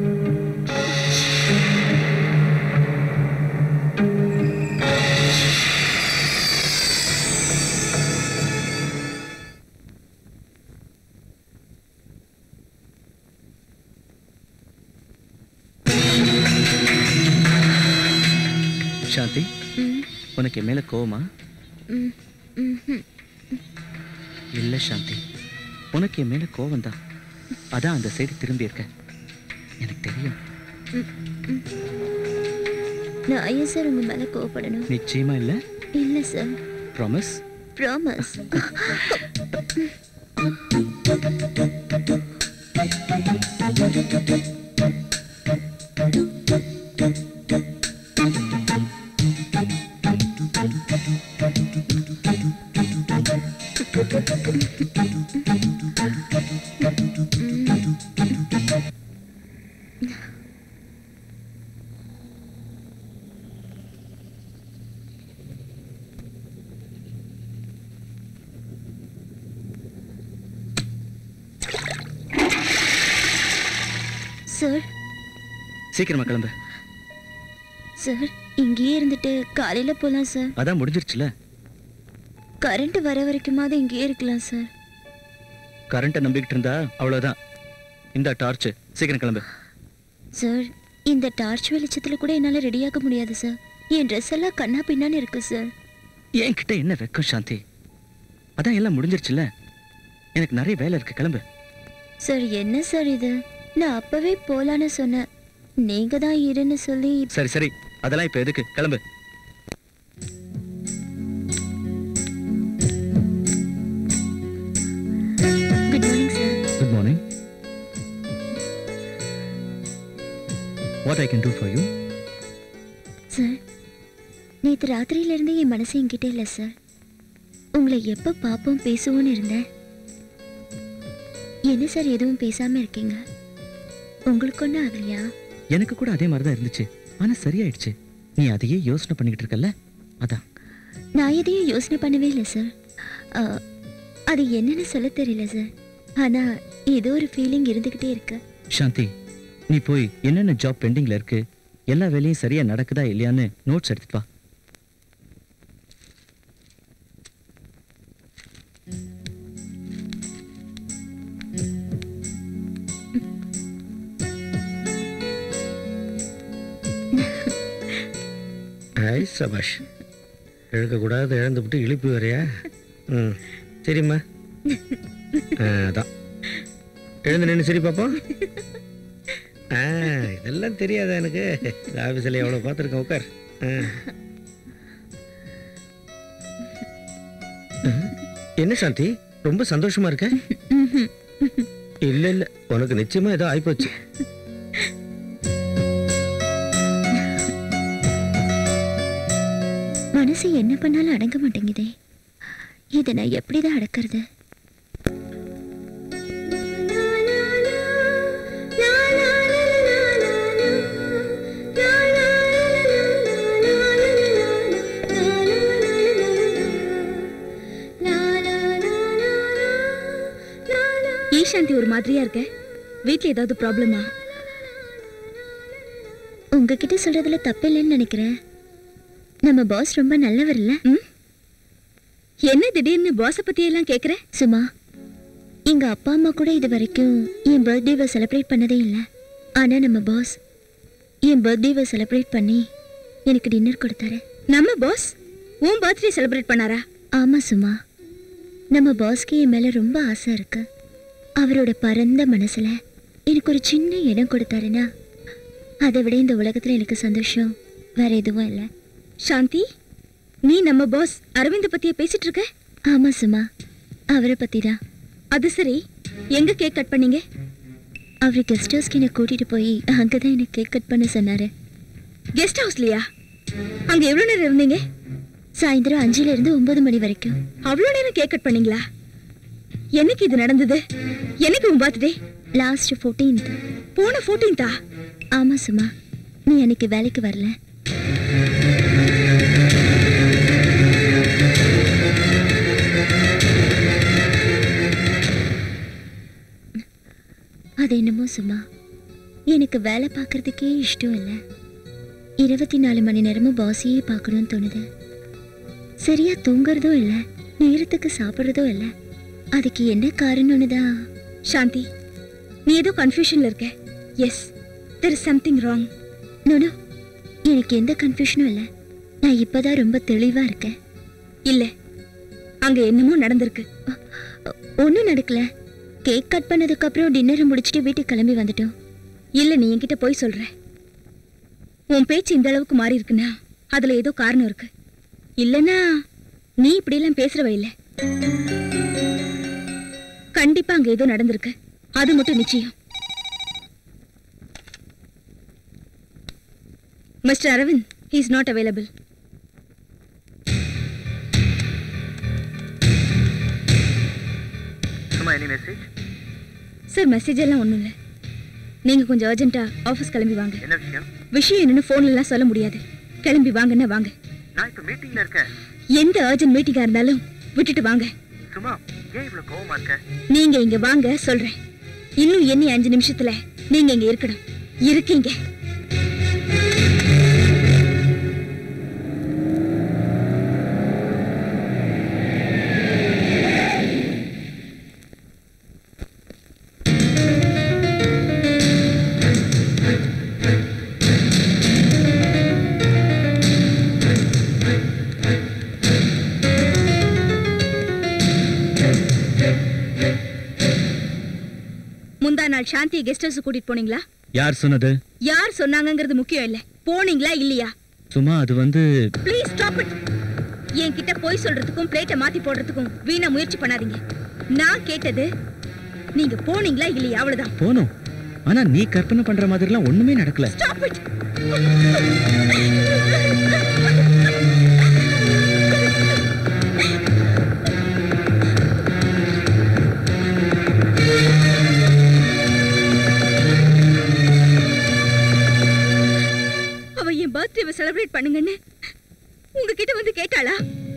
சாந்தி, உனக்கு என் மேல கோவமா? இல்ல சாந்தி, உனக்கு என் மேல கோவம் தான். அதான் அந்த சைடு திரும்பி இருக்க. எனக்கு தெரியும். நான் ஏன் சார் உங்க மேல கோவப்படணும்? நிச்சயமா இல்ல? இல்ல சார். ப்ராமிஸ்? ப்ராமிஸ். சார், சீக்கிரமா கிளம்பு. சார், இங்கேயே இருந்துட்டு காலையில போலாம் சார். அதான் முடிஞ்சிருச்சுல. கரண்ட் வர வரைக்குமாவது இங்கேயே இருக்கலாம் சார். கரண்ட்டை நம்பிக்கிட்டு இருந்தா அவ்வளவுதான். இந்த டார்ச், சீக்கிரம் கிளம்பு. சார், இந்த டார்ச் வெளிச்சத்துல கூட என்னால ரெடியாக முடியாது சார். என் ட்ரெஸ் எல்லாம் கண்ணா பின்னான்னு இருக்கு சார். என்கிட்ட என்ன வெக்கம் சாந்தி? அதான் எல்லாம் முடிஞ்சிருச்சுல. எனக்கு நிறைய வேலை இருக்கு, கிளம்பு. சார், என்ன சார் இது? நான் அப்பவே போலான்னு சொன்னேன். நீங்க தான் இருன்னு சொல்லி. சரி சரி, அதெல்லாம் இப்ப எதுக்கு? கிளம்பு. What I can do for you? Sir, நேற்று ராத்திரியிலேருந்து என் மனசு என்கிட்ட இல்லை சார். உங்களை எப்போ பார்ப்போம் பேசுவோன்னு இருந்தேன். என்ன சார் எதுவும் பேசாமல் இருக்கீங்க? உங்களுக்கு ஒன்றும் ஆகலையா? எனக்கு கூட அதே மாதிரி தான் இருந்துச்சு, ஆனா சரியாயிடுச்சு. நீ அதையே யோசனை பண்ணிக்கிட்டு இருக்கல்ல, அதான். நான் எதையும் யோசனை பண்ணவே இல்லை சார். அது என்னன்னு சொல்ல தெரியல சார். ஆனால் ஏதோ ஒரு ஃபீலிங் இருந்துக்கிட்டே இருக்கு. சாந்தி, நீ போய் என்னென்ன ஜாப் பெண்டிங்ல இருக்கு, எல்லா வேலையும் சரியா நடக்குதா இல்லையான்னு நோட்ஸ் எடுத்துட்டு வா. சபாஷ், இழக்கக்கூடாது, இழந்துவிட்டு இழுப்பு வரையா? ம், சரிம்மா. அதான் எழுந்து நின்று சரி பார்ப்போம். இதெல்லாம் தெரியாதா எனக்கு? ஆஃபீஸில் எவ்வளோ பார்த்துருக்கேன். உட்கார். என்ன சாந்தி, ரொம்ப சந்தோஷமா இருக்க? இல்லை இல்லை, உனக்கு நிச்சயமா ஏதோ ஆயிப்போச்சு. மனசு என்ன பண்ணாலும் அடங்க மாட்டேங்குதே. இதை நான் எப்படிதான் அடக்கிறது? ஏன் சாந்தி ஒரு மாதிரியா இருக்க? வீட்ல ஏதாவது ப்ராப்ளமா? உங்ககிட்ட சொல்றதுல தப்பு இல்லைன்னு நினைக்கிறேன். நம்ம பாஸ் ரொம்ப நல்லவர் இல்ல? என்ன திடீர்னு பாஸை பத்தி எல்லாம் கேக்குற? சும்மா, எங்க அப்பா அம்மா கூட இது வரைக்கும் என் பர்த்டேவை செலிப்ரேட் பண்ணதே இல்லை. ஆனா நம்ம பாஸ் என் பர்த்டேவை செலிப்ரேட் பண்ணி எனக்கு டின்னர் கொடுத்தாரு. நம்ம பாஸ் உன் பர்த்டே செலிப்ரேட் பண்ணாரா? ஆமா சும்மா, நம்ம பாஸ்க்கு என் மேல ரொம்ப ஆசை இருக்கு. அவரோட பரந்த மனசுல எனக்கு ஒரு சின்ன இடம் கொடுத்தாருன்னா அதை விட இந்த உலகத்துல எனக்கு சந்தோஷம் வேற எதுவும் இல்லை. சாந்தி, நீ நம்ம பாஸ் அரவிந்த் பத்தியே பேசிட்டு இருக்க? ஆமா சும்மா, அவரை பத்தி தான். அது சரி, எங்க கேக் கட் பண்ணீங்க? அவர் கெஸ்ட் ஹவுஸ்க்கு என்னை கூட்டிட்டு போய் அங்கதான் எனக்கு கேக் கட் பண்ண சொன்னாரு. கெஸ்ட் ஹவுஸ்லயா? அங்க எவ்வளவு நேரம் இருந்தீங்க? சாயந்தரம் 5ல இருந்து 9 மணி வரைக்கும். அவ்வளவு நேரம் கேக் கட் பண்ணீங்களா? என்னைக்கு இது நடந்தது? என்னைக்கு உன் பர்த்டே? Last 14th. போன 14th? ஆமா சும்மா, நீ அன்னைக்கு வேலைக்கு வரல. அது என்னமோ சும்மா, எனக்கு வேலை பார்க்கறதுக்கே இஷ்டம் இல்லை. 24 மணி நேரமும் பாஸையே பார்க்கணும்னு தோணுது. சரியா தூங்குறதும் இல்லை, நேரத்துக்கு சாப்பிட்றதும் இல்லை. அதுக்கு என்ன காரணம்னு தான். சாந்தி, நீ ஏதோ கன்ஃபியூஷன்ல இருக்க. Yes, there is something wrong. No, எனக்கு எந்த கன்ஃபியூஷனும் இல்லை. நான் இப்போதான் ரொம்ப தெளிவா இருக்கேன். இல்லை, அங்க என்னமோ நடந்திருக்கு. ஒன்றும் நடக்கல. கேக் கட் பண்ணதுக்கு அப்புறம் டின்னரை முடிச்சுட்டு வீட்டுக்கு கிளம்பி வந்துட்டோம். இல்லை, நீ என்கிட்ட போய் சொல்ற. உன் பேச்சு இந்த அளவுக்கு மாறி இருக்குன்னா அதுல ஏதோ காரணம் இருக்கு. இல்லைன்னா நீ இப்படியெல்லாம் பேசுறவ இல்லை. கண்டிப்பா அங்க ஏதோ நடந்திருக்கு, அது மட்டும் நிச்சயம். Mister Aravind, he is not available. சும்மா எனி மெசேஜ்? சார், மெசேஜ் எல்லாம் ஒன்றும் இல்லை. நீங்கள் கொஞ்சம் அர்ஜென்ட்டாக ஆஃபீஸ் கிளம்பி வாங்க. என்ன விஷயம்? விஷயம் என்னன்னு ஃபோன்லலாம் சொல்ல முடியாது. கிளம்பி வாங்கன்னா வாங்க. நான் இப்போ மீட்டிங்ல இருக்கேன். எந்த அர்ஜென்ட் மீட்டிங்காக இருந்தாலும் விட்டுட்டு வாங்க. சும்மா ஏன் இவ்வளோ கோவமா இருக்க? நீங்கள் இங்கே வாங்க சொல்கிறேன். இன்னும் எண்ணி 5 நிமிஷத்தில் நீங்கள் இங்கே இருக்கணும். இருக்கீங்க. முந்தா நாள் சாந்தியை கெஸ்ட் ஹவுஸ் கூட்டிட்டு போனீங்களா? யார் சொன்னது? யார் சொன்னாங்கங்கிறது முக்கியம் இல்ல. போனீங்களா இல்லையா? சும்மா அது வந்து. Please stop it. என்கிட்ட போய் சொல்றதுக்கும் பிளேட்டை மாத்தி போடுறதுக்கும் வீணா முயற்சி பண்ணாதீங்க. நான் கேட்டது நீங்க போனீங்களா இல்லையா, அவ்வளவுதான். போனோம். ஆனா நீ கற்பனை பண்ற மாதிரிலாம் ஒண்ணுமே நடக்கல. Stop it. அவ என் பர்த்டேவை செலிப்ரேட் பண்ணுங்கன்னு உங்ககிட்ட வந்து கேட்டாளா?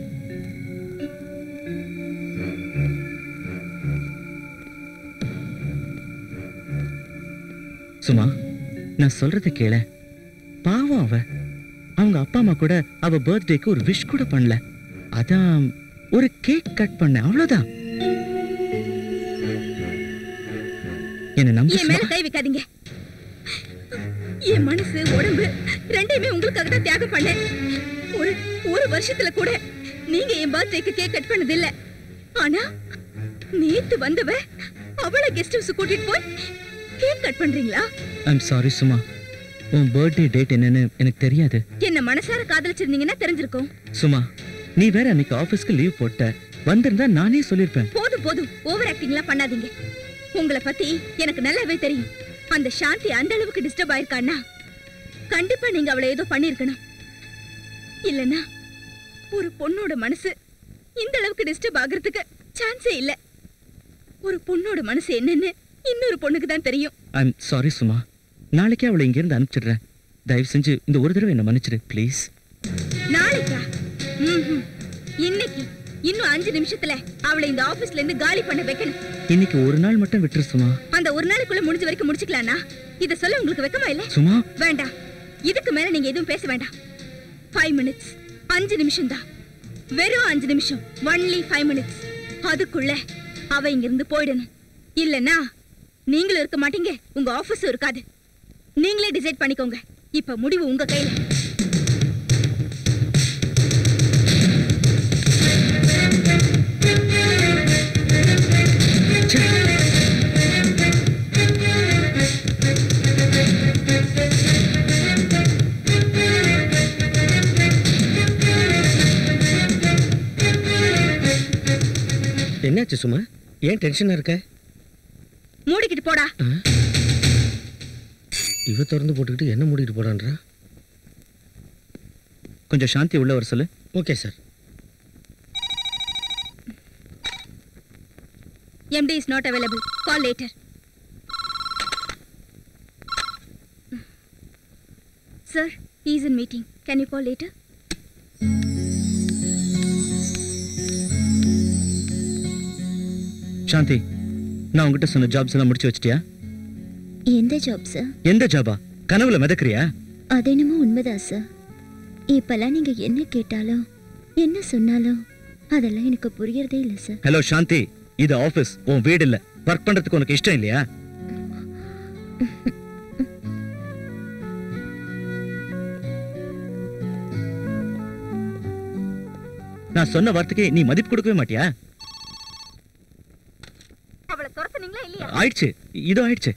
சும்மா நான் சொல்றத கேள. பாவம் அவங்க அப்பா அம்மா கூட அவ பர்த்டேக்கு ஒரு விஷ் கூட பண்ணல. அதான் ஒரு கேக் கட் பண்ண, அவ்வளவுதான். என்ன நம்பு. என் மேல கை வைக்காதீங்க. என் மனசு உடம்பு ரெண்டையுமே உங்களுக்காக தான் தியாகம் பண்ணேன். ஒரு வருஷத்துல கூட நீங்க என் பர்த்டேக்கு கேக் கட் பண்ணது இல்ல. ஆனா நேத்து வந்தவ அவளை கெஸ்ட் ஹவுஸ் கூட்டிட்டு போய் கேக் கட் பண்றீங்களா? ஐம் சாரி சுமா, உன் பர்த்டே டேட் என்னன்னு எனக்கு தெரியாது. என்ன மனசார காதலிச்சிருந்தீங்கன்னா தெரிஞ்சிருக்கும். சுமா, நீ வேற அன்னைக்கு ஆபீஸ்க்கு லீவ் போட்ட, வந்திருந்தா நானே சொல்லிருப்பேன். போதும் ஓவர் ஆக்டிங்லாம் பண்ணாதீங்க. உங்களை பத்தி எனக்கு நல்லாவே தெரியும். அந்த சாந்தி அந்த அளவுக்கு டிஸ்டர்ப் ஆயிருக்கான்னா கண்டிப்பா நீங்க அவளை ஏதோ பண்ணிருக்கணும். இல்லனா ஒரு பொண்ணோட மனசு இந்த அளவுக்கு டிஸ்டர்ப் ஆகிறதுக்கு சான்ஸே இல்ல. ஒரு பொண்ணோட மனசு என்னன்னு இன்னொரு பொண்ணுக்கு தான் தெரியும். ஐம் சாரி சுமா, நாளைக்கே அவளை இங்க இருந்து அனுப்பிச்சிடுறேன். தயவு செஞ்சு இந்த ஒரு தடவை என்ன மன்னிச்சிடு ப்ளீஸ். நாளைக்கா? இன்னைக்கு இன்னும் 5 நிமிஷத்துல அவளை இந்த ஆபீஸ்ல இருந்து காலி பண்ண வைக்கணும். இன்னைக்கு ஒரு நாள் மட்டும் விட்டுரு சுமா. அந்த ஒரு நாளுக்குள்ள முடிஞ்ச வரைக்கும் முடிச்சுக்கலாம்னா இத சொல்ல உங்களுக்கு வெக்கமா இல்ல? சுமா வேண்டாம், இதுக்கு மேல நீங்க எதுவும் பேச வேண்டாம். 5 minutes, 5 நிமிஷம் தான், வெறும் 5 நிமிஷம், only 5 minutes. அதுக்குள்ள அவ இங்க இருந்து போயிடணும். இல்லனா நீங்களும் இருக்க மாட்டீங்க, உங்க ஆபீஸும் இருக்காது. நீங்களே டிசைட் பண்ணிக்கோங்க. இப்ப முடிவு உங்க கையில. என்னாச்சு சும்மா? ஏன் டென்ஷனா இருக்க? மூடிக்கிட்டு போடா. இவ திறந்து போட்டுக்கிட்டு என்ன மூடிட்டு போடான்றா? கொஞ்சம் சாந்தி உள்ள வர சொல்லு. Okay sir. MD is not available. Call later. Sir, he is in meeting. Can you call later? Shanti, நான் உங்ககிட்ட சொன்ன ஜாப்ஸ் எல்லாம் முடிச்சு வச்சிட்டியா? எந்த ஜாப் சார்? எந்த ஜாபா? கனவுல மிதக்குறியா? அது என்னமோ உண்மைதான் சார். இப்பெல்லாம் நீங்க என்ன கேட்டாலும் என்ன சொன்னாலும் அதெல்லாம் எனக்கு புரியறதே இல்லை சார். ஹலோ சாந்தி, இது ஆபீஸ், உன் வீடு இல்ல. ஒர்க் பண்றதுக்கு உனக்கு இஷ்டம் இல்லையா? நான் சொன்ன வார்த்தைக்கு நீ மதிப்பு கொடுக்கவே மாட்டியா? அவளை துரத்துனீங்களா இல்லையா? ஆயிடுச்சு, இதோ ஆயிடுச்சு.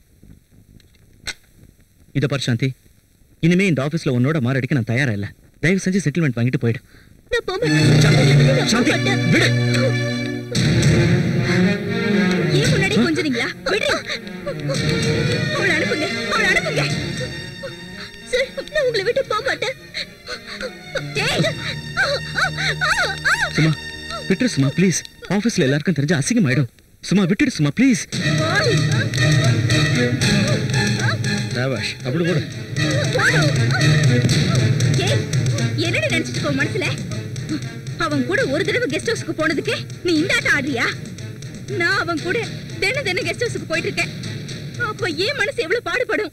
இத பாரு சாந்தி, இனிமே இந்த ஆபீஸ்ல உன்னோட மாரடிக்க நான் தயாரா இல்ல. தயவு செஞ்சு செட்டில்மெண்ட் வாங்கிட்டு போயிடு. நான் போக மாட்டேன். சாந்தி, விடு. ஏன் முன்னாடி கொஞ்சறீங்களா? விடு. அவளை அனுப்புங்க, அவளை அனுப்புங்க. சார், நான் உங்களை விட்டு போக மாட்டேன். டேய். சும்மா விட்டுரு சும்மா ப்ளீஸ். ஆபீஸ்ல எல்லாருக்கும் தெரிஞ்ச அசிங்கமாயிடும். சும்மா விட்டுடு சும்மா ப்ளீஸ். ராபாஷ், அப்படி போடு. ஏய், என்னடி நினைச்சிட்டு இருக்கோ மனசுல? அவன் கூட ஒரு தடவை கெஸ்ட் ஹவுஸ்க்கு போனதுக்கு நீ இந்த ஆட்டம் ஆடுறியா? நான் அவன் கூட தினம் கெஸ்ட் ஹவுஸ்க்கு போயிட்டு இருக்கேன். அப்ப ஏன் மனசு எவ்வளவு பாடுபடும்?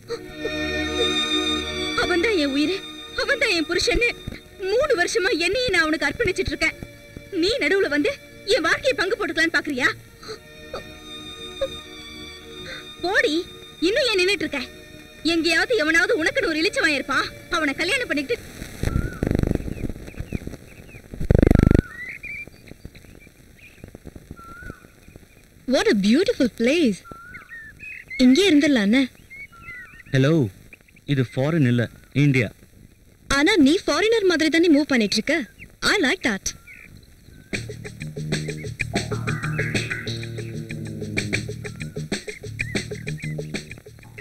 அவன் தான் என் உயிர், அவன் தான் என் புருஷன்னு 3 வருஷமா என்னையும் நான் அவனுக்கு அர்ப்பணிச்சிட்டு இருக்கேன். நீ நடுவுல வந்து என் வாழ்க்கையை பங்கு போட்டுக்கலான்னு பாக்குறியா? போடி, இன்னும் ஏன் நின்னுட்டு இருக்க? எங்கேயாவது எவனாவது உனக்குன்னு ஒரு இளிச்சவன் இருப்பான், அவனை கல்யாணம் பண்ணிட்டு. What a beautiful place. இங்கே இருந்துடலாம்னே. ஹலோ, இது ஃபாரின் இல்ல, இந்தியா. ஆனா நீ ஃபாரினர் மாதிரி தானே மூவ் பண்ணிட்டு இருக்க. I like that.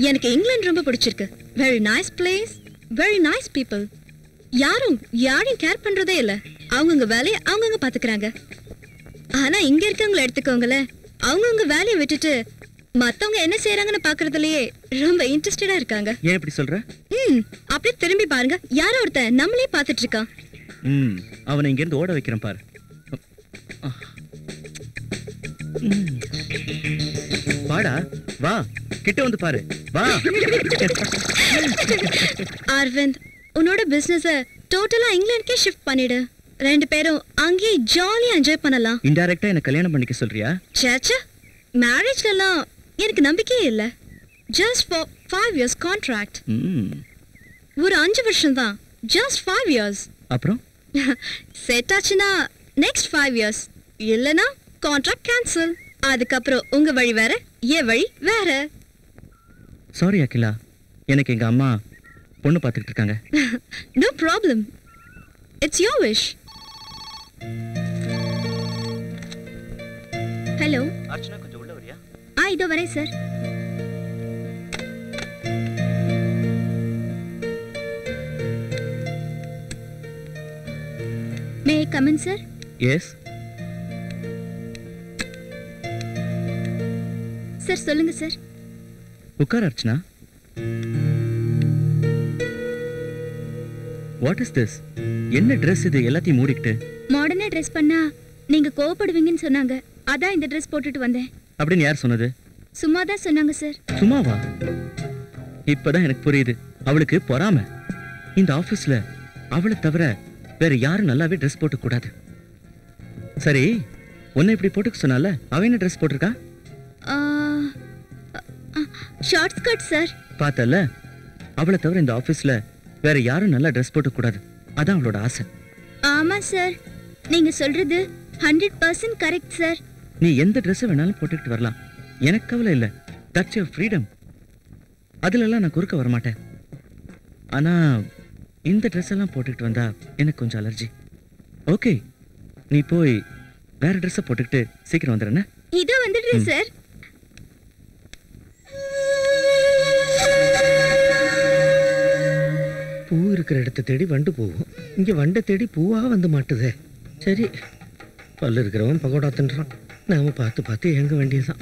எனக்கு இங்கிலாந்து ரொம்ப பிடிச்சிருக்கு. Very nice place, very nice people. யாரையும் கேர் பண்றதே இல்ல. அவங்கவுங்க வேலையை அவங்கவுங்க பாத்துக்கிறாங்க. ஆனா இங்க இருக்கவங்களை எடுத்துக்கோங்களேன், அவங்கவுங்க வேலையை விட்டுட்டு மத்தவங்க என்ன செய்யறாங்கன்னு பாக்குறதுலயே ரொம்ப இன்ட்ரெஸ்டடா இருக்காங்க. ஏன் இப்படி சொல்ற? அப்படியே திரும்பி பாருங்க, யாரோ ஒருத்தன் நம்மளே பாத்துட்டு இருக்கான். அவனை இங்க இருந்து ஓட வைக்கிறேன் பாரு. வாடா, வா, கிட்ட வந்து பாரு, வா. அரவிந்த், உன்னோட பிசினஸ டோட்டலா இங்கிலாந்துக்கே ஷிஃப்ட் பண்ணிடு. 2 பேரும் அங்கேயே ஜாலியா என்ஜாய் பண்ணலாம். இன்டைரக்டா என்ன கல்யாணம் பண்ணிக்க சொல்றியா? சேச்சா, மேரேஜ்லாம் எனக்கு நம்பிக்கையே இல்ல. Just for 5 years contract. ஒரு 5 வருஷம் தான். Just 5 years. அப்புறம் செட் ஆச்சுன்னா நெக்ஸ்ட் 5 years, இல்லனா கான்ட்ராக்ட் கேன்சல். அதுக்கப்புறம் உங்க வழி வேற, என் வழி வேற. சாரி அகிலா, எனக்கு எங்க அம்மா பொண்ணு பார்த்துட்டு இருக்காங்க. No problem, it's your wish. Hello Archana, கொஞ்சம் உள்ள வரியா? இதோ வரேன் sir. May I come in sir? Yes sir, சொல்லுங்க சார். உட்கார் அர்ச்சனா. What is this? என்ன ட்ரெஸ் இது? எல்லாத்தையும் மூடிக்கிட்டு மாடர்னா ட்ரெஸ் பண்ணா நீங்க கோவப்படுவீங்கன்னு சொன்னாங்க. அதான் இந்த ட்ரெஸ் போட்டுட்டு வந்தேன். அப்படின்னு யார் சொன்னது? சும்மா தான் சொன்னாங்க சார். சும்மாவா? இப்பதான் எனக்கு புரியுது. அவளுக்கு பொறாம. இந்த ஆபீஸ்ல அவளை தவிர வேற யாரும் நல்லாவே ட்ரெஸ் போட்டு கூடாது. சரி, உன்னை இப்படி போட்டுக்க சொன்னால அவ என்ன ட்ரெஸ் போட்டிருக்கா? Short skirt sir. பார்த்தல, அவளை தவிர இந்த ஆபீஸ்ல வேற யாரும் நல்லா ட்ரெஸ் போட்டு கூடாது. அதான் அவளோட ஆசை. ஆமா சார், நீங்க சொல்றது 100% கரெக்ட் சார். நீ எந்த ட்ரெஸ் வேணாலும் போட்டுக்கிட்டு வரலாம், எனக்கு கவலை இல்லை. That's your freedom. அதுலலாம் நான் குறுக்க வரமாட்டேன். ஆனா இந்த ட்ரெஸ் எல்லாம் போட்டுக்கிட்டு வந்தா எனக்கு கொஞ்சம் அலர்ஜி. ஓகே, நீ போய் வேற ட்ரெஸ்ஸை போட்டுக்கிட்டு சீக்கிரம் வந்துடுறேன். இதோ வந்துடுறேன் சார். பூ இருக்கிற இடத்த தேடி வண்டு போகும். இங்கே வண்டை தேடி பூவா வந்து மாட்டுதே. சரி, பல்லு இருக்கிறவன் பகோடா தின்றான். நாம பார்த்து பார்த்து ஏங்க வேண்டியதுதான்.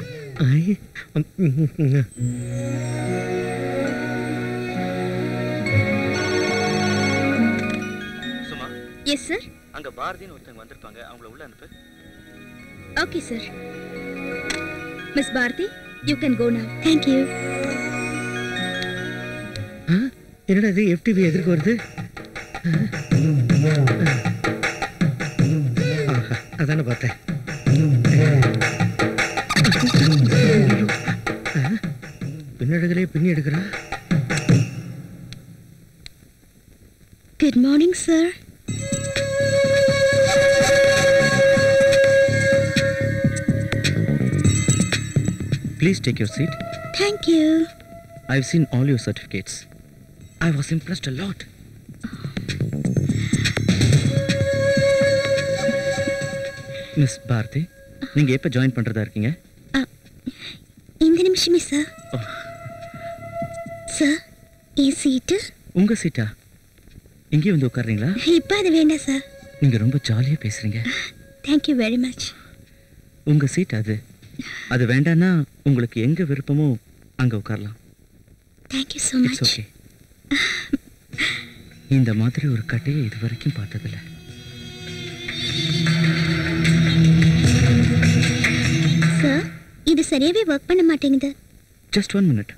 சும்மா. Yes sir. அங்க பாரதின்னு ஒருத்தங்க வந்திருப்பாங்க, அவங்கள உள்ள அனுப்பு. Okay sir. Miss Bharathi, you can go now. Thank you. என்னடா இது? FTV எதிர்க்கு வருது. அதானே பார்த்தேன். பின்னடுகளே பின்னி எடுக்கிறா. Good morning sir. Please take your seat. Thank you. I've seen all your certificates. I was impressed a lot. Miss Bharti, நீங்க எப்ப ஜாயின் பண்றதா இருக்கீங்க? இந்த நிமிஷமே சார். சார், இந்த சீட்டு உங்க சீட்டா? இங்கே வந்து உட்கார்றீங்களா? இப்ப அது வேண்டாம் சார். நீங்க ரொம்ப ஜாலியா பேசுறீங்க. Thank you very much. உங்க சீட் அது. அது வேண்டாம்னா உங்களுக்கு எங்க விருப்பமோ அங்க உட்காரலாம். Thank you so much. It's okay. இந்த மாதிரி ஒரு கட்டையை இது வரைக்கும் பார்த்ததில்ல. சார், இது சரியாவே வர்க் பண்ண மாட்டேங்குது. Just 1 minute.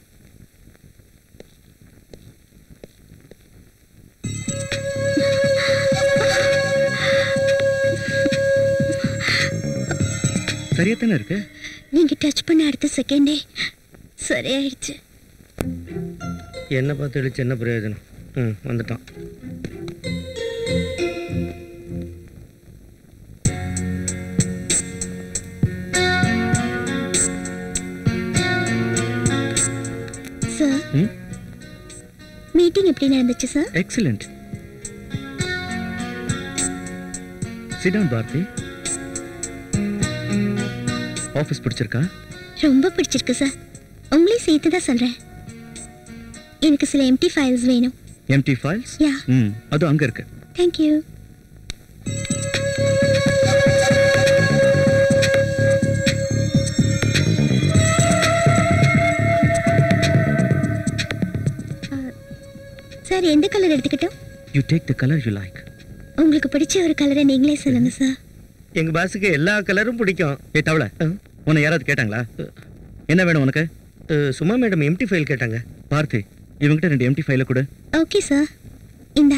சரியா தானே இருக்கு? நீங்க டச் பண்ண அடுத்த செகண்டே சரியாயிடுச்சு. என்ன பார்த்து அடிச்சு என்ன பிரயோஜனம்? வந்துட்டான். சார், மீட்டிங் எப்படி நடந்துச்சு sir? Excellent. Sit down, Bharti. Office பிடிச்சிருக்கா? ரொம்ப பிடிச்சிருக்கு சார். உங்களையும் சேர்த்து தான் சொல்றேன். எனக்கு சில எம்டி ஃபைல்ஸ் வேணும். Empty files? யா. அது அங்க இருக்கு. Thank you. சார் எந்த கலர் எடுத்துக்கிட்டோம்? You take the color you like. உங்களுக்கு பிடிச்ச ஒரு கலரை நீங்களே சொல்லுங்க சார். எங்க பாஸுக்கு எல்லா கலரும் பிடிக்கும். தவளை, உன்னை யாராவது கேட்டாங்களா? என்ன வேணும் உனக்கு? சும்மா மேடம் எம்டி ஃபைல் கேட்டாங்க. பார்த்தி, இவங்கிட்ட 2 எம்டி ஃபைல கொடு. Okay sir. இந்தா.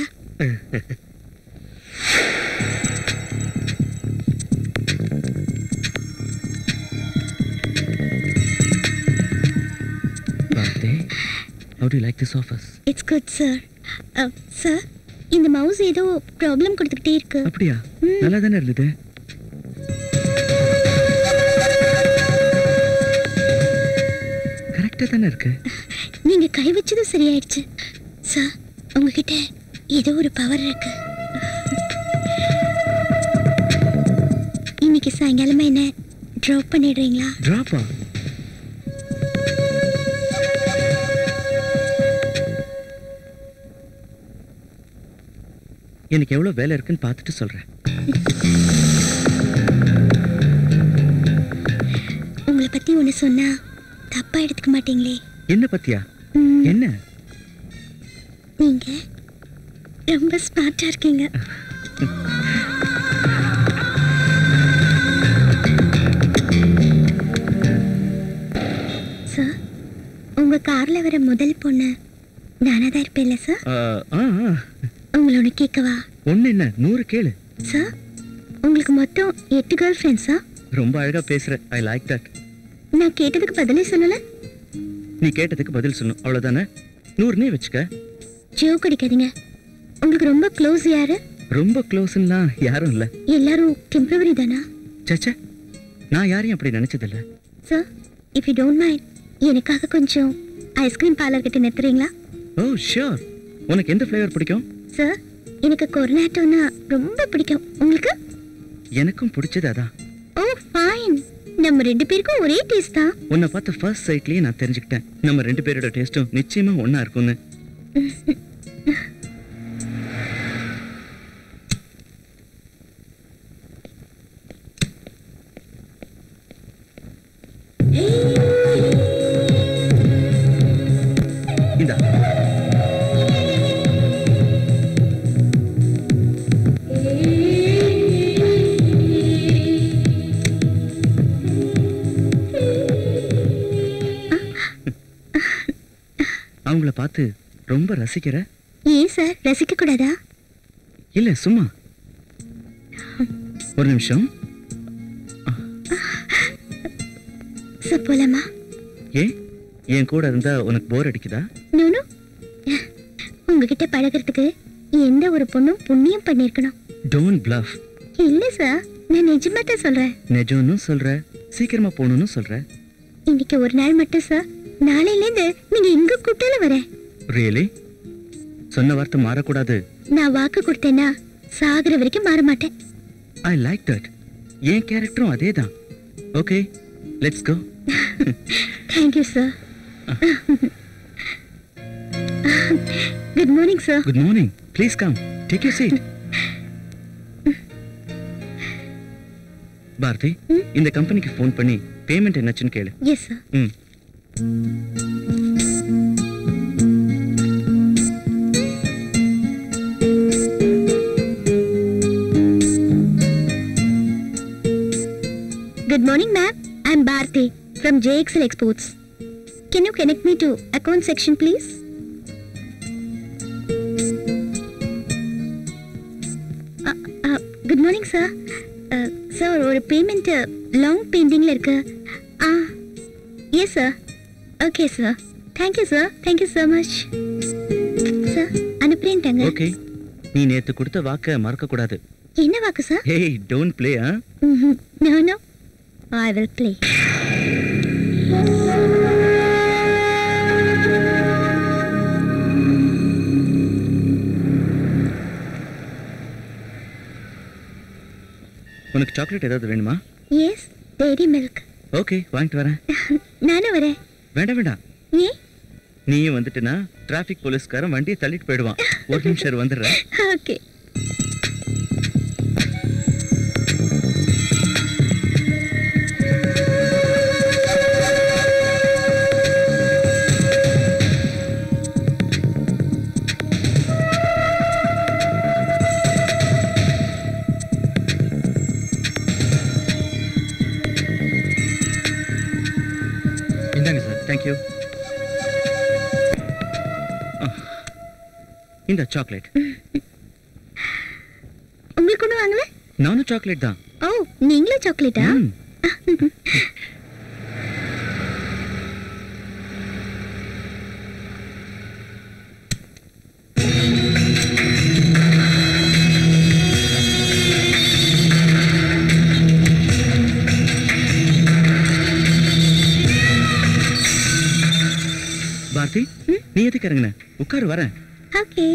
Bharti, how do you like this office? It's good sir. Sir, இந்த மவுஸ் ஏதோ ப்ராப்ளம் கொடுத்துக்கிட்டே இருக்கு. அப்படியா? நல்லா தானே இருந்தது. கரெக்டா தானே இருக்கு. நீங்க கை வச்சதும் சரியாயிடுச்சு சார். உங்ககிட்ட ஏதோ ஒரு பவர் இருக்கு. இன்னைக்கு சாயங்காலமா என்ன ட்ராப் பண்ணிடுறீங்களா? ட்ராப்பா? எனக்கு எவ்வளவு வேலை இருக்குன்னு பார்த்துட்டு சொல்றேன். உங்களை பத்தி ஒண்ணு சொன்னா தப்பா எடுத்துக்க மாட்டீங்களே? என்ன பத்தியா? என்ன? நீங்க ரொம்ப ஸ்மார்ட்டா இருக்கீங்க. சார், உங்க கார்ல வர முதல் பொண்ணு நானா தான் இருப்பேன்ல சார்? உங்களை ஒன்று கேட்கவா? ஒண்ணு என்ன, 100 கேளு. சார், உங்களுக்கு மொத்தம் 8 கேர்ள் ஃப்ரெண்ட்ஸா? ரொம்ப அழகா பேசுற. I like that. நான் கேட்டதுக்கு பதிலே சொல்லல. நீ கேட்டதுக்கு பதில் சொல்லணும், அவ்வளவுதானே. 100 வச்சுக்க. ஜோக் அடிக்காதீங்க. உங்களுக்கு ரொம்ப க்ளோஸ் யாரு? ரொம்ப க்ளோஸ்லாம் யாரும் இல்ல. எல்லாரும் டெம்பரவரி தானா? சச்சா, நான் யாரையும் அப்படி நினைச்சதில்ல. Sir, if you don't mind, எனக்காக கொஞ்சம் ஐஸ்கிரீம் பார்லர் கிட்ட நிறுத்துறீங்களா? ஓ ஷூர். உனக்கு எந்த ஃப்ளேவர் பிடிக்கும்? சார், எனக்கு கொர்னாட்டோனா ரொம்ப பிடிக்கும். உங்களுக்கு? எனக்கும் பிடிச்சது அதான். Oh fine. நம்ம 2 பேருக்கும் ஒரே டேஸ்ட் தான். உன்னை பார்த்த ஃபர்ஸ்ட் சைட்லயே நான் தெரிஞ்சுக்கிட்டேன் நம்ம 2 பேரோட டேஸ்டும் நிச்சயமா ஒண்ணா இருக்கும்னு. இந்தா. அவங்கள பார்த்து ரொம்ப ரசிக்கிற? ஏன் சார் ரசிக்க கூடாதா? இல்ல, சும்மா ஒரு நிமிஷம். சார் போலாமா? ஏன் என் கூட இருந்தா உனக்கு போர் அடிக்குதா? நோ, உங்ககிட்ட பழகிறதுக்கு எந்த ஒரு பொண்ணும் புண்ணியம் பண்ணிருக்கணும். Don't bluff. இல்ல சார், நான் நிஜமா தான் சொல்றேன். நிஜம்னு சொல்ற, சீக்கிரமா போகணும்னு சொல்ற. இன்னைக்கு ஒரு நாள் மட்டும் சார். நாளையில இருந்து நீங்க எங்க கூப்பிட்டாலும் வரேன். ரியலி? சொன்ன வார்த்தை மாறக்கூடாது. நான் வாக்கு கொடுத்தேன்னா சாகுற வரைக்கும் மாற மாட்டேன். ஐ லைக் தட். என் கேரக்டரும் அதேதான். Okay, let's go. Thank you sir. Good morning sir. Good morning. Please come. Take your seat. Bharathi, இந்த கம்பெனிக்கு ஃபோன் பண்ணி பேமெண்ட் என்னாச்சுன்னு கேளு. Yes sir. Good morning ma'am. I'm Bharti from JXL Exports. Can you connect me to account section please? Good morning sir. Sir, ஒரு payment long பெண்டிங்ல இருக்கு. Yes sir. Okay sir. Thank you sir. Thank you so much. Sir, அனுப்புறேன்ட்டாங்க. Okay, நீ நேத்து கொடுத்த வாக்க மறக்க கூடாது. என்ன வாக்கு சார்? Hey, don't play, huh? No, no. I will play. உனக்கு சாக்லேட் ஏதாவது வேணுமா? Yes, dairy milk. ஓகே, வாங்கிட்டு வரேன். நானும் வரேன். வேண்டாம் வேண்டாம். ஏன்? நீயும் வந்துட்டுனா டிராஃபிக் போலீஸ்காரன் வண்டியை தள்ளிட்டு போயிடுவான். ஒரு நிமிஷம் வந்துடுறேன். ஓகே. இந்தாங்க சார். தேங்க்யூ. இந்த சாக்லேட். உங்களுக்கு ஒண்ணு வாங்கல? நானும் சாக்லேட் தான். ஓ, நீங்களும் சாக்லேட்டா? பாரதி, நீ எதுக்கு இறங்குன? உட்காரு, வரேன். ஓகே.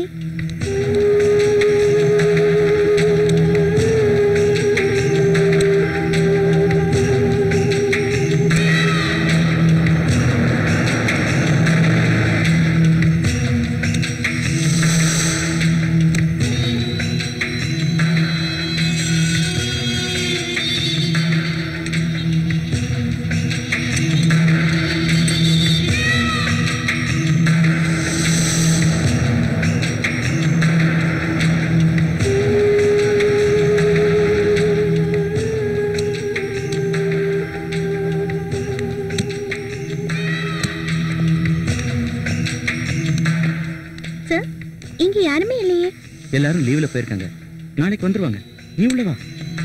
இங்க யாருமே இல்லையே. எல்லாரும் லீவ்ல போயிருக்காங்க. நாளைக்கு வந்துருவாங்க. நீ உள்ள வா.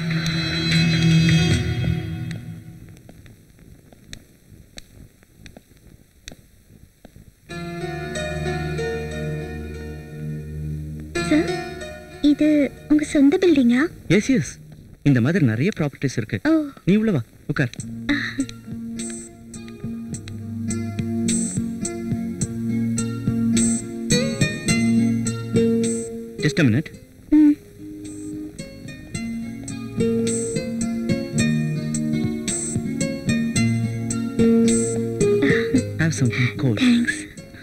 சார், இது உங்க சொந்த பில்டிங்கா? S S. இந்த மாதிரி நிறைய ப்ராப்பர்ட்டிஸ் இருக்கு. ஓ. நீ உள்ள வா, உட்கார். Just a minute. Have something cold. Thanks.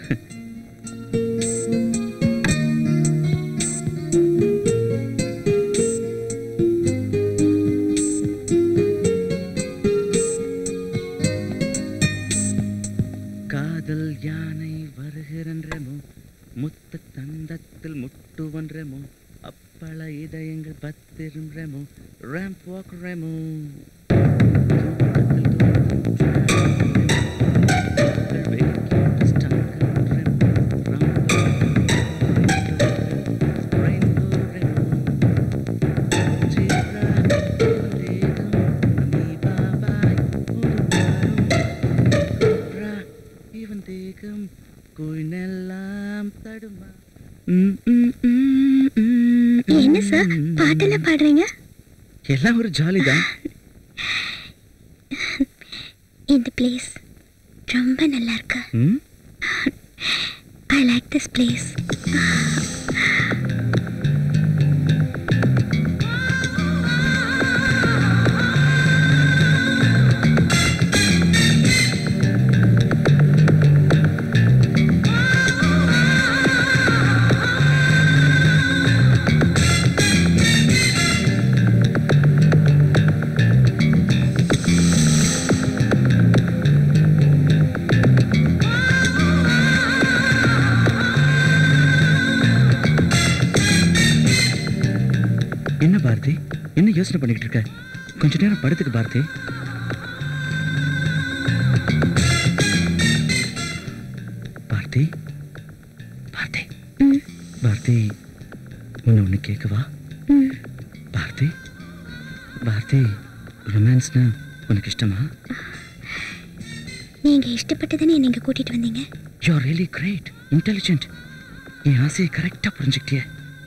காதல் யானை வருகிறன்றமோ, முத்த தந்தத்தில் முட்டுவன்றமோ, அப்பள இதயங்கள் பத்திருன்றமோ, ரேம்ப் வாக்குறமோ, என்ன சார் பாட்டெல்லாம் பாடுறீங்க? எல்லாம் ஒரு ஜாலி தான். இந்த பிளேஸ் ரொம்ப நல்லா இருக்கு. I like this place. என்ன பாரதி, என்ன யோசனை பண்ணிக்கிட்டு இருக்க? கொஞ்ச நேரம் படுத்துக்கு பாரதி. பாரதி, பாரதி, பாரதி, ஒன்னு கேட்கவா? பாரதி, பாரதி, ரொமான்ஸ்னா உனக்கு இஷ்டமா? நீங்க இஷ்டப்பட்டதானே நீங்க கூட்டிட்டு வந்தீங்க. You are really great, intelligent. என் ஆசையை கரெக்டா புரிஞ்சுக்கிட்டியே.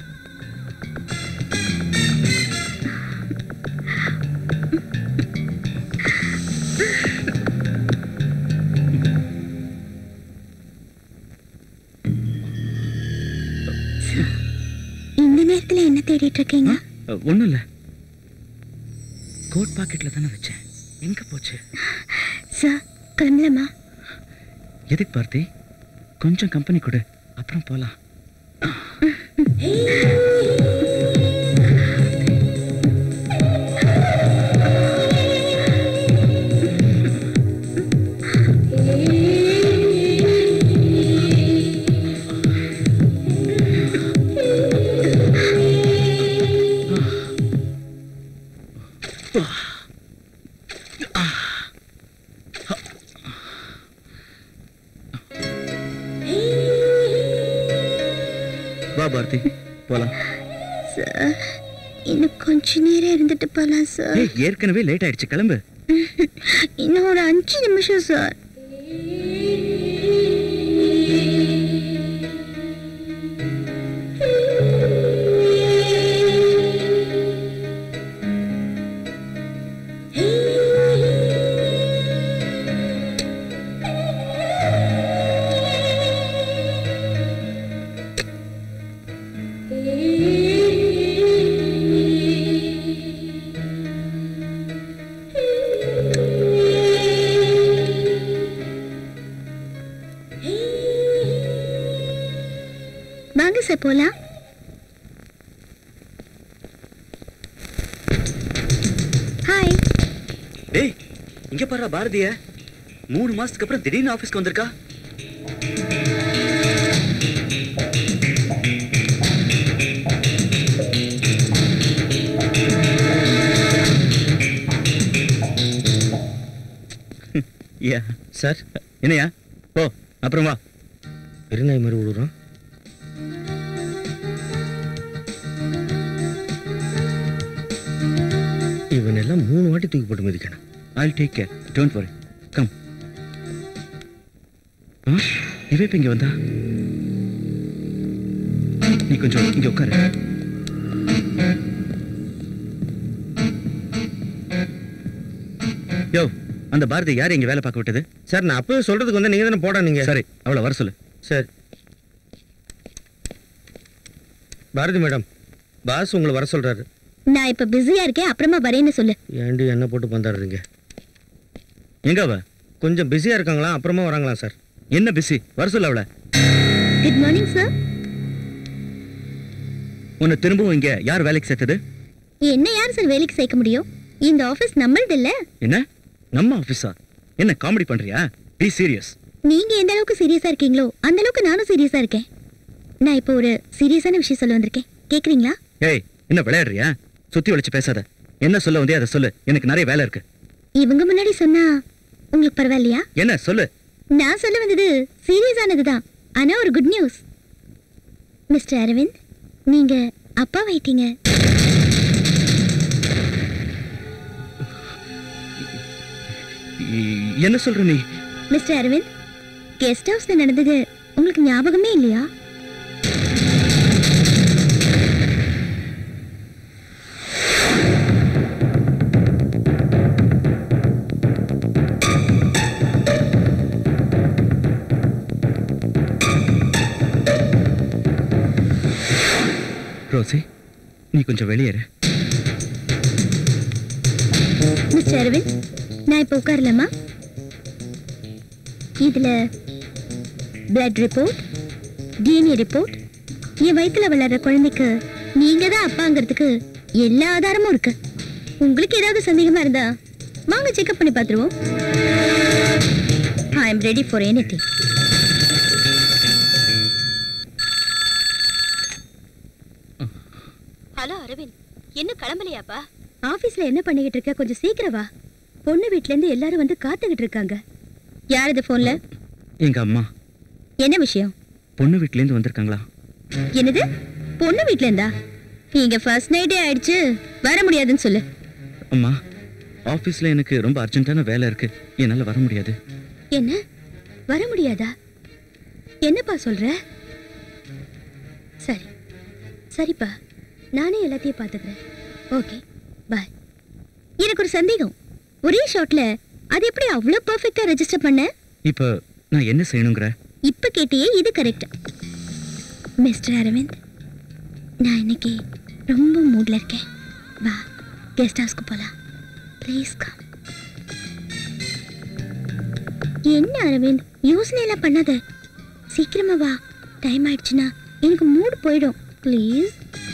இந்த நேரத்துல என்ன தேடிட்டு இருக்கீங்க? ஒண்ணும் இல்ல. கோட் பாக்கெட்ல தானே வச்சேன். எங்க போச்சு? சார், கிளம்பலாமா? எதுக்கு பாரதி? கொஞ்சம் கம்பெனி கொடு, அப்புறம் போலாம். வா பாரதி, போலாம். சார், இன்னும் கொஞ்ச நேரம் இருந்துட்டு போலாம் சார். ஏற்கனவே லேட் ஆயிடுச்சு, கிளம்பு. இன்னும் ஒரு 5 நிமிஷம் சார். வாங்க சார் போலாம். ஹாய். டேய், இங்க பாரு பாரதிய. 3 மாசத்துக்கு அப்புறம் திடீர்னு ஆபீஸ்க்கு வந்திருக்கா. யா சார், என்னையா? ஓ, அப்புறம் வா. பெருநாய் மாதிரி விடுறோம். இவன் எல்லாம் 3 வாட்டி தூக்கி போட்டு மிதிக்கணும். I'll take care. Don't worry. Come. இவ இப்ப இங்க வந்தா? நீ கொஞ்சம் இங்க உட்காரு. யோ, அந்த பாரதி யார் இங்க வேலை பார்க்க விட்டது? சார், நான் அப்பவே சொல்றதுக்கு வந்து நீங்க தானே போடா நீங்க. சரி, அவளை வர சொல்லு. சரி. பாரதி மேடம், பாஸ் உங்களை வர சொல்றாரு. நான் இப்ப பிஸியா இருக்கேன், அப்புறமா வரேன்னு சொல்லு. ஏண்டி என்ன போட்டு பந்தாடுறீங்க? எங்க அவ? கொஞ்சம் பிஸியா இருக்காங்களா, அப்புறமா வராங்களா சார்? என்ன பிஸி? வர சொல்ல அவளை. Good morning sir. உன்னை திரும்பவும் இங்க யார் வேலைக்கு சேர்த்தது? என்ன யார் சார் வேலைக்கு சேர்க்க முடியும்? இந்த ஆபீஸ் நம்மளது இல்ல. என்ன நம்ம ஆபீஸா? என்ன காமெடி பண்றியா? Be serious. நீங்க எந்த அளவுக்கு சீரியஸா இருக்கீங்களோ அந்த அளவுக்கு நானும் சீரியஸா இருக்கேன். நான் இப்போ ஒரு சீரியஸான விஷயம் சொல்ல வந்திருக்கேன், கேக்குறீங்களா? ஏய், என்ன விளையாடுறியா? சுத்தி வளைச்சு பேசாத. என்ன சொல்ல வந்தே அதை சொல்லு, எனக்கு நிறைய வேலை இருக்கு. இவங்க முன்னாடி சொன்னா உங்களுக்கு பரவாயில்லையா? என்ன சொல்லு. நான் சொல்ல வந்தது சீரியஸானதுதான், ஆனா ஒரு குட் நியூஸ். மிஸ்டர் அரவிந்த், நீங்க அப்பா வைட்டீங்க. என்ன சொல்ற நீ? மிஸ்டர் அரவிந்த், கெஸ்ட் ஹவுஸ்ல நடந்தது உங்களுக்கு ஞாபகமே இல்லையா? ரோசி, நீ கொஞ்சம் வெளியேறு. மிஸ்டர் அரவிந்த், நான் இப்ப உட்காரலாமா? இதுல பிளட் ரிப்போர்ட், டிஎன்ஏ ரிப்போர்ட், என் வயித்துல வளர்ற குழந்தைக்கு நீங்க தான் அப்பாங்கிறதுக்கு எல்லா ஆதாரமும் இருக்கு. உங்களுக்கு ஏதாவது சந்தேகமா இருந்தா வாங்க செக்அப் பண்ணி பார்த்துருவோம். I am ready for anything. Hello Aravind, இன்னும் கிளம்பலையாப்பா? ஆபீஸ்ல என்ன பண்ணிக்கிட்டு இருக்க? கொஞ்சம் சீக்கிரம் வா. பொண்ணு வீட்ல இருந்து எல்லாரும் வந்து காத்துக்கிட்டு இருக்காங்க. யார் இது போன்ல? எங்க அம்மா. என்ன விஷயம்? பொண்ணு வீட்ல இருந்து வந்திருக்காங்களா? என்னது, பொண்ணு வீட்ல இருந்தா? நீங்க ஃபர்ஸ்ட் நைட்டே ஆயிடுச்சு, வர முடியாதுன்னு சொல்லு. அம்மா, ஆபீஸ்ல எனக்கு ரொம்ப அர்ஜென்ட்டான வேலை இருக்கு, என்னால வர முடியாது. என்ன, வர முடியாதா? என்னப்பா சொல்ற? சரி சரிப்பா, நானே எல்லாத்தையும் பார்த்துக்கிறேன். Okay, bye. எனக்கு ஒரு சந்தேகம், ஒரே ஷாட்ல அது எப்படி அவ்வளோ பர்ஃபெக்டா ரெஜிஸ்டர் பண்ண? இப்போ நான் என்ன செய்யணுங்கிற? இப்ப கேட்டியே, இது கரெக்ட். மிஸ்டர் அரவிந்த், நான் இன்னைக்கு ரொம்ப மூட்ல இருக்கேன். வா, கெஸ்ட் ஹவுஸ்க்கு போலாம். Please come. என்ன அரவிந்த், யோசனை எல்லாம் பண்ணாத. சீக்கிரமா வா, டைம் ஆயிடுச்சுன்னா எனக்கு மூட் போயிடும். ப்ளீஸ்.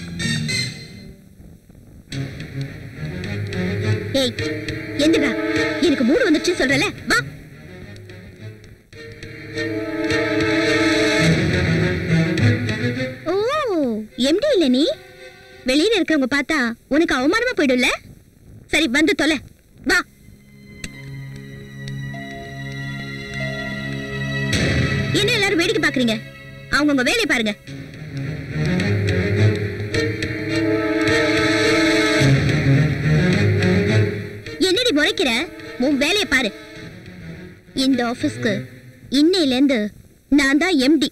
ஏய் எந்திரா, எனக்கு மூடு வந்துச்சு சொல்றல, வா. ஓ எம்டி இல்ல நீ? வெளியில இருக்கவங்க பார்த்தா உனக்கு அவமானமா போயிடும்ல. சரி வந்து தொலை, வா. என்ன எல்லாரும் வேடிக்கை பாக்குறீங்க? அவங்கவுங்க வேலையை பாருங்க. என்னடி முறைக்கிற? உன் வேலையை பாரு. இந்த ஆபீஸ்க்கு இன்னையில இருந்து நான் தான் எம்டி.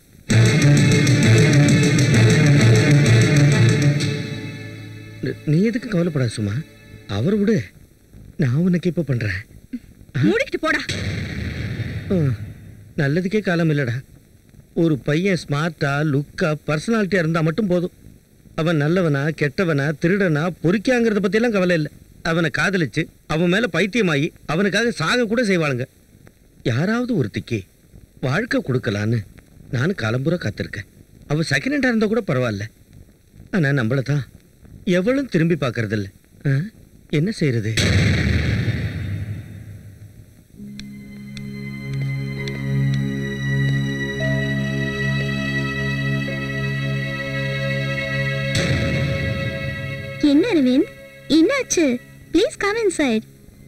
நீ எதுக்கு கவலைப்படாத சும்மா, அவர் விடு. நான் உனக்கு இப்ப பண்றேன். மூடிக்கிட்டு போடா. நல்லதுக்கே காலம் இல்லடா. ஒரு பையன் ஸ்மார்ட்டா, லுக்கா, பர்சனாலிட்டியா இருந்தா மட்டும் போதும். அவன் நல்லவனா, கெட்டவனா, திருடனா, பொறுக்கியாங்கிறத பத்தியெல்லாம் கவலை இல்லை. அவனை காதலிச்சு அவன் மேல பைத்தியமாயி அவனுக்காக சாக கூட செய்வாளுங்க. யாராவது ஒருத்திக்கு வாழ்க்கை கொடுக்கலான்னு நானும் காலம்புற காத்திருக்கேன். அவ செகண்ட் ஹேண்டா இருந்தா கூட பரவாயில்ல. ஆனா நம்மள தான் எவ்வளவு திரும்பி பார்க்கறது இல்லை. என்ன செய்யறது? என்ன அரவிந்த், என்னாச்சு? Please come inside.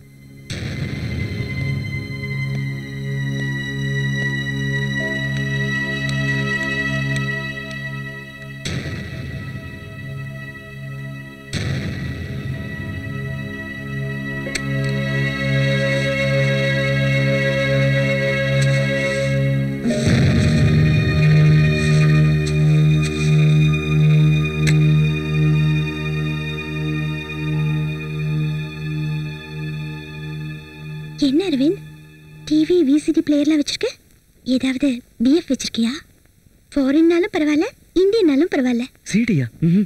என்ன அரவிந்த், டிவி விசிடி பிளேயர்லாம் வச்சிருக்க? ஏதாவது பிஎஃப் வச்சிருக்கியா? ஃபாரின்னாலும் பரவாயில்ல, இந்தியனாலும் பரவாயில்ல. சிடியா?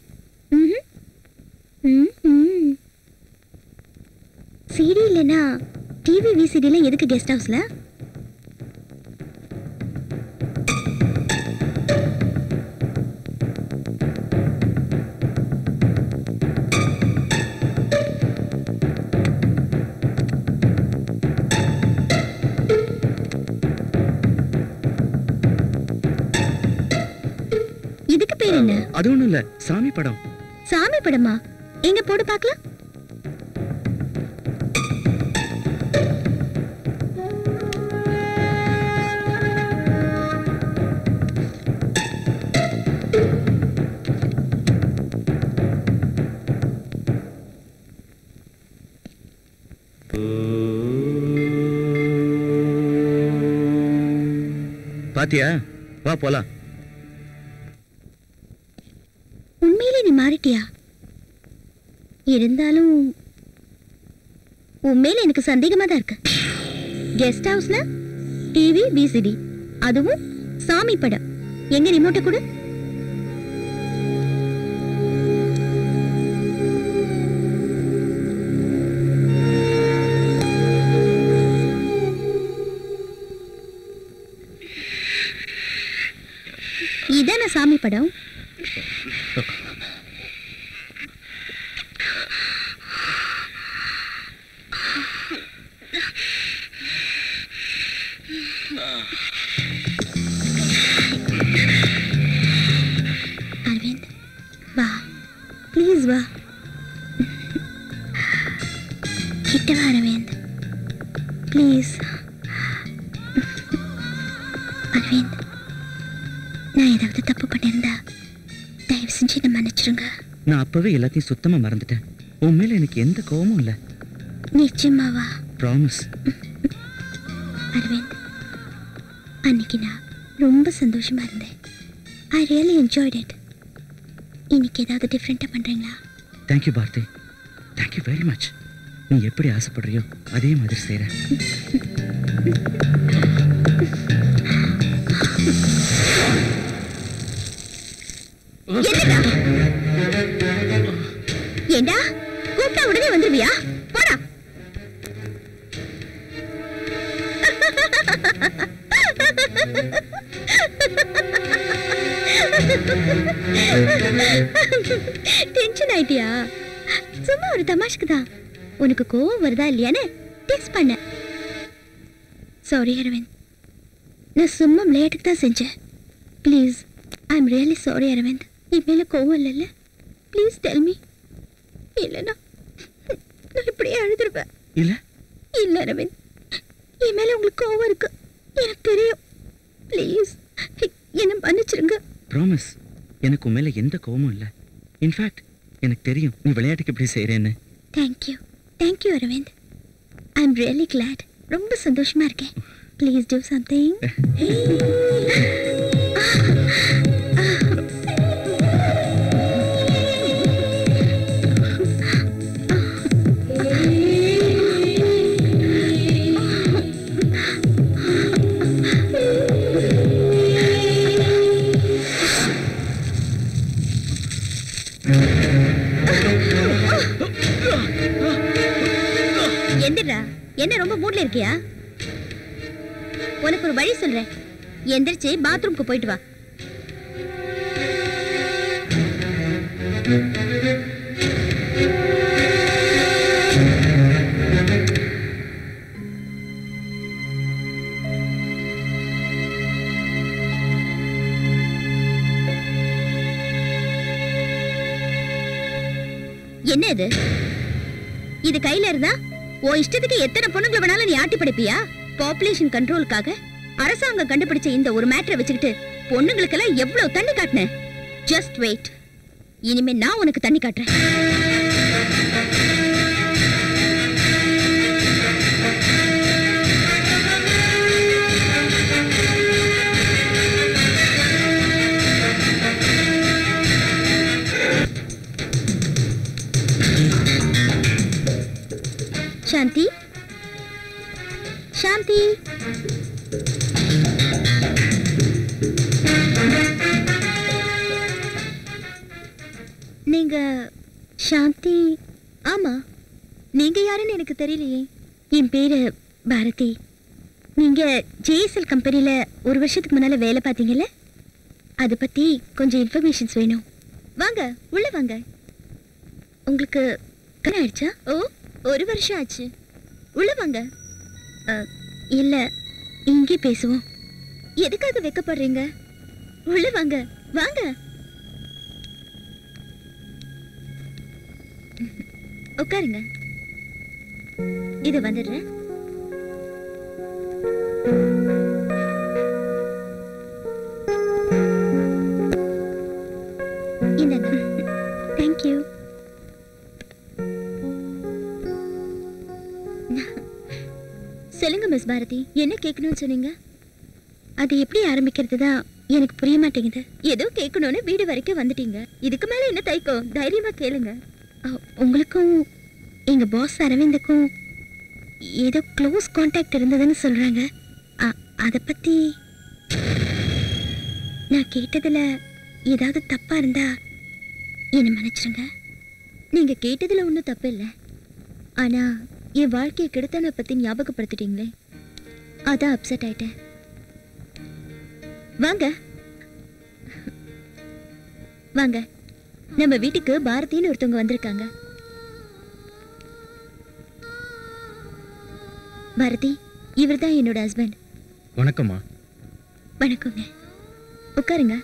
சிடி இல்லைன்னா டிவி விசிடிலாம் எதுக்கு கெஸ்ட் ஹவுஸ்ல? இதுக்கு பேர் என்ன? அது ஒண்ணும் இல்ல, சாமி படம். சாமி படமா? எங்க போடு பார்க்கலாம். பாத்தியா? வா போலாம். உண்மையிலே நீ மாறிட்டியா? இருந்தாலும் உண்மையில எனக்கு சந்தேகமா தான் இருக்கு. கெஸ்ட் ஹவுஸ்ல டிவி விசிடி, அதுவும் சாமி படம். எங்க ரிமோட்டை கொடு. இதான சாமி படம்? அரவிந்த் வா, ப்ளீஸ் வா. கிட்ட வா அரவிந்த், ப்ளீஸ். அரவிந்த், நான் ஏதாவது தப்பு பண்ணியிருந்தா தயவு செஞ்சு என்ன மன்னிச்சிருங்க. நான் அப்பவே எல்லாத்தையும் சுத்தமா மறந்துட்டேன். உன் மேல எனக்கு எந்த கோவமும் இல்ல. நிச்சயமாவா? ப்ராமிஸ். அரவிந்த், அன்னைக்கு நான் ரொம்ப சந்தோஷமா இருந்தேன். I really enjoyed it. இன்னைக்கு ஏதாவது டிஃப்ரெண்டா பண்றீங்களா? Thank you Bharathi, thank you very much. நீ எப்படி ஆசைப்படுறியோ அதே மாதிரி செய்றேன். ஏண்டா கூப்பிட்டா உடனே வந்துருவியா? போடா. டென்ஷன் ஆயிட்டியா? சும்மா ஒரு தமாஷ்க்கு தான். உனக்கு கோவம் வருதா இல்லையான்னு டெஸ்ட் பண்ண. சாரி அரவிந்த், நான் சும்மா விளையாட்டுக்கு தான் செஞ்சேன். Please, I am really sorry Aravind. என் மேல கோவம் இல்லைல்ல? Please tell me. இல்லைன்னா நான் இப்படியே அழுதுருப்பேன். இல்ல இல்ல அரவிந்த், என் மேல உங்களுக்கு கோவம் இருக்கு, எனக்கு தெரியும். ப்ளீஸ் என்ன மன்னிச்சிருங்க. ப்ராமிஸ், எனக்கு உன் மேல எந்த கோவமும் இல்ல. இன்ஃபேக்ட் எனக்கு தெரியும் நீ விளையாட்டுக்கு இப்படி செய்யறேன்னு. Thank you Aravind. I am really glad. ரொம்ப சந்தோஷமா இருக்கேன். Please do something. எந்திரா, என்ன ரொம்ப மூட்ல இருக்கியா? உனக்கு ஒரு வழி சொல்றேன். எந்திரிச்சு பாத்ரூம்க்கு போயிட்டு வா. என்ன இது? இது கையில இருந்தா உன் இஷ்டத்துக்கு எத்தனை பொண்ணுங்களை வேணாலும் நீ ஆட்டி படைப்பியா? பாப்புலேஷன் கண்ட்ரோலுக்காக அரசாங்கம் கண்டுபிடிச்ச இந்த ஒரு மேட்டரை வச்சுக்கிட்டு பொண்ணுங்களுக்கெல்லாம் எவ்வளவு தண்ணி காட்டின? ஜஸ்ட் வெயிட், இனிமே நான் உனக்கு தண்ணி காட்டுறேன். சாந்தி, சாந்தி, நீங்க சாந்தி? ஆமா, நீங்க யாருன்னு எனக்கு தெரியலையே. என் பேரு பாரதி. நீங்க ஜேஎஸ்எல் கம்பெனில ஒரு வருஷத்துக்கு முன்னால வேலை பார்த்தீங்கல்ல, அதை பத்தி கொஞ்சம் இன்ஃபர்மேஷன்ஸ் வேணும். வாங்க, உள்ள வாங்க. உங்களுக்கு கல்யாணம் ஆயிடுச்சா? ஓ, ஒரு வருஷம் ஆச்சு. உள்ள வாங்க. இல்ல, இங்கே பேசுவோம். எதுக்காக வெக்கப்படுறீங்க? உள்ள வாங்க, வாங்க. உட்காருங்க. இது வந்துடுறேன். இந்தாங்க. தேங்க்யூ. சொல்லுங்க மிஸ் பாரதி, என்ன கேட்கணும்னு சொன்னீங்க? அது எப்படி ஆரம்பிக்கிறது தான் எனக்கு புரிய மாட்டேங்குது. ஏதோ கேட்கணும்னு வீடு வரைக்கும் வந்துட்டீங்க, இதுக்கு மேல என்ன தயக்கம்? தைரியமா கேளுங்க. உங்களுக்கும் எங்க பாஸ் அரவிந்துக்கும் ஏதோ க்ளோஸ் கான்டாக்ட் இருந்ததுன்னு சொல்றாங்க. அதை பத்தி நான் கேட்டதுல ஏதாவது தப்பா இருந்தா என்ன மன்னிச்சிருங்க. நீங்க கேட்டதுல ஒன்றும் தப்பு இல்லை, ஆனா என் வாழ்க்கையை கெடுத்தனை பத்தி ஞாபகப்படுத்திட்டீங்களே, அதான் அப்செட் ஆயிட்டேன். வாங்க வாங்க, நம்ம வீட்டுக்கு பாரதின்னு ஒருத்தவங்க வந்திருக்காங்க. பாரதி, இவர் தான் என்னோட ஹஸ்பண்ட். வணக்கம்மா. வணக்கங்க, உட்காருங்க.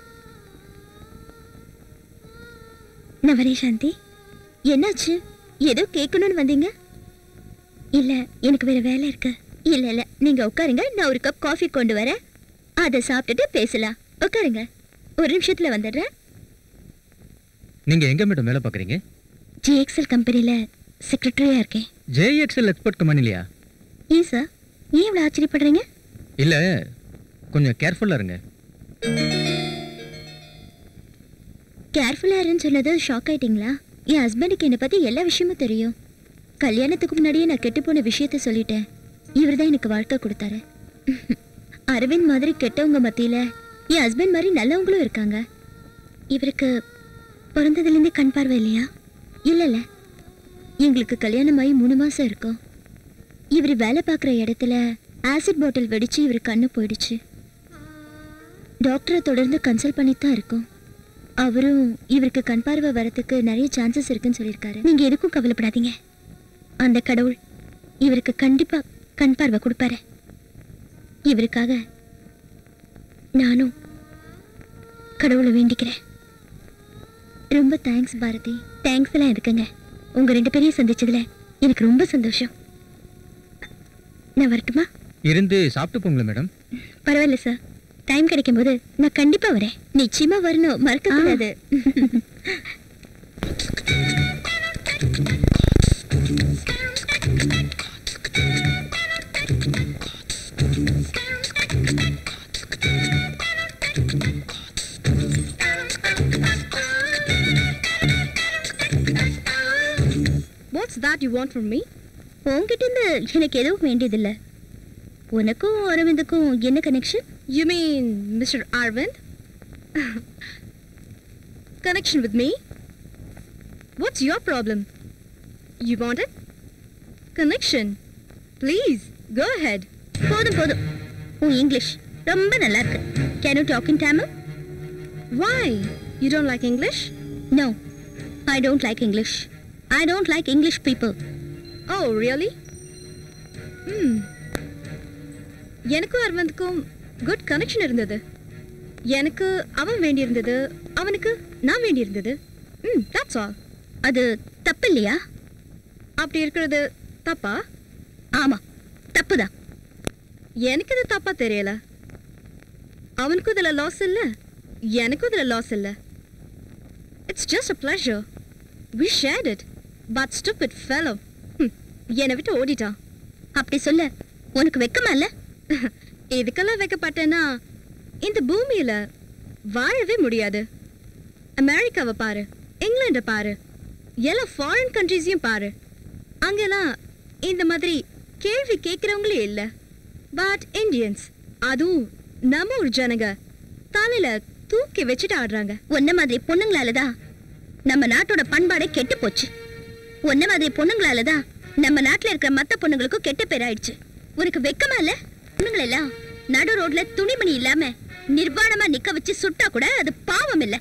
நான் வரேன். சாந்தி, என்னாச்சு? ஏதோ கேட்கணும்னு வந்தீங்க? இல்ல, எனக்கு வேற வேலை இருக்கு. இல்ல இல்ல, நீங்க உட்காருங்க, நான் ஒரு கப் காஃபி கொண்டு வரேன், அதை சாப்பிட்டுட்டு பேசலாம். உட்காருங்க, ஒரு நிமிஷத்துல வந்துடுறேன். நீங்க எங்க மேடம் வேலை பார்க்குறீங்க? ஜேஎக்ஸ்எல் கம்பெனில செக்ரட்டரியா இருக்கேன். ஜேஎக்ஸ்எல் எக்ஸ்போர்ட் கம்பெனிலையா? ஏன் சார், ஏன் இவ்வளவு ஆச்சரியப்படுறீங்க? இல்ல, கொஞ்சம் கேர்ஃபுல்லா இருங்க. கேர்ஃபுல்லா இருன்னு சொன்னது ஷாக் ஆயிட்டீங்களா? என் ஹஸ்பண்டுக்கு என்னை பத்தி எல்லா விஷயமும் தெரியும். கல்யாணத்துக்கு முன்னாடியே நான் கெட்டு போன விஷயத்த சொல்லிட்டேன். இவர் தான் எனக்கு வாழ்க்கை கொடுத்தாரு. அரவிந்த் மாதிரி கெட்டவங்க மத்தியில என் ஹஸ்பண்ட் மாதிரி நல்லவங்களும் இருக்காங்க. இவருக்கு பிறந்ததுலேருந்தே கண் பார்வை இல்லையா? இல்லைல்ல, எங்களுக்கு கல்யாணமாகி 3 மாசம் இருக்கும். இவர் வேலை பார்க்குற இடத்துல ஆசிட் பாட்டில் வெடிச்சு இவர் கண்ணு போயிடுச்சு. டாக்டரை தொடர்ந்து கன்சல்ட் பண்ணிட்டு தான் இருக்கோம். அவரும் இவருக்கு கண் பார்வை வரதுக்கு நிறைய சான்சஸ் இருக்குன்னு சொல்லியிருக்காரு. நீங்க எதுக்கும் கவலைப்படாதீங்க. அந்த கடவுள் இவருக்கு கண்டிப்பா கண் பார்வை கொடுப்பாரு. இவருக்காக நானும் கடவுளை வேண்டிக்கிறேன். ரொம்ப தேங்க்ஸ் பாரதி. தேங்க்ஸ் எல்லாம் எதுக்குங்க, உங்க 2 பேரையும் சந்திச்சதுல எனக்கு ரொம்ப சந்தோஷம். நான் வரட்டுமா? இருந்து சாப்பிட்டு போங்களா மேடம்? பரவாயில்ல சார், டைம் கிடைக்கும் போது நான் கண்டிப்பா வரேன். நிச்சயமா வரணும், மறக்க கூடாது. What's that you want from me? உன்கிட்ட இருந்து எனக்கு எதுவும் வேண்டியதில்லை. உனக்கும் அரவிந்துக்கும் என்ன connection? You mean Mr. Arvind? Connection with me? What's your problem? You want it? Connection? Please, go ahead. போதும் போதும், உன் இங்கிலீஷ் ரொம்ப நல்லா இருக்கு. Can you talk in Tamil? Why? You don't like English? No, I don't like English. I don't like English people. Oh, really? எனக்கும் அரவிந்துக்கும் good connection இருந்தது. எனக்கு அவன் வேண்டியிருந்தது, அவனுக்கு நான் வேண்டியிருந்தது. that's all. அது தப்பு இல்லையா? அப்படி இருக்கிறது தப்பா? ஆமா, தப்புதான். எனக்கு இது தப்பா தெரியல. அவனுக்கும் இதுல லாஸ் இல்ல, எனக்கும் இதுல லாஸ் இல்ல. It's just a pleasure. We shared it. But stupid fellow. என்னை விட்டு ஓடிட்டான். அப்படி சொல்ல உனக்கு வெக்கமா இல்ல? இதுக்கெல்லாம் வைக்கப்பட்டேன்னா இந்த பூமியில வாழவே முடியாது. அமெரிக்காவை பாரு, இங்கிலாண்டை பாரு, எல்லா ஃபாரின் கண்ட்ரீஸையும் பாரு. அங்கெல்லாம் இந்த மாதிரி கேள்வி கேட்குறவங்களே இல்லை. பட் இந்தியன்ஸ், அதுவும் நம்ம ஒரு ஜனங்க தலையில தூக்கி வச்சுட்டு ஆடுறாங்க. ஒன்ன மாதிரி பொண்ணுங்களாலதான் நம்ம நாட்டோட பண்பாடே கெட்டு போச்சு. ஒன்ன மாதிரி பொண்ணுங்களாலதான் நம்ம நாட்டுல இருக்கிற மத்த பொண்ணுங்களுக்கும் கெட்ட பேர் ஆயிடுச்சு. உனக்கு வெக்கமா இல்ல? பொண்ணுங்களெல்லாம் நடு ரோட்ல துணிமணி இல்லாம நிர்வாணமா நிக்க வச்சு சுட்டா கூட அது பாவம் இல்ல.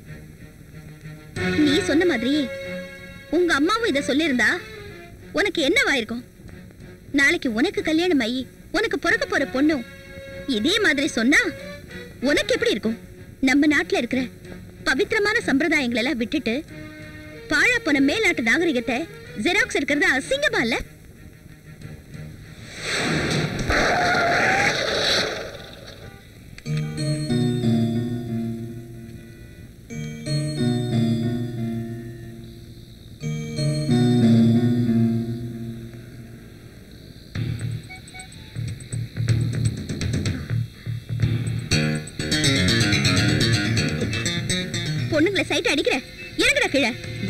நீ சொன்ன மாதிரியே உங்க அம்மாவும் இத சொல்லியிருந்தா உனக்கு என்னவாயிருக்கும்? நாளைக்கு உனக்கு கல்யாணம் ஆகி உனக்கு பிறக்க போற பொண்ணும் இதே மாதிரி சொன்னா உனக்கு எப்படி இருக்கும்? நம்ம நாட்டுல இருக்கிற பவித்திரமான சம்பிரதாயங்களை எல்லாம் விட்டுட்டு பாழா போன மேல்நாட்டு நாகரிகத்தை ஜெராக்ஸ் எடுக்கிறது அசிங்கமா இல்ல? பொண்ணுங்களை சைட் அடிக்கிற, இறங்குற கீழே.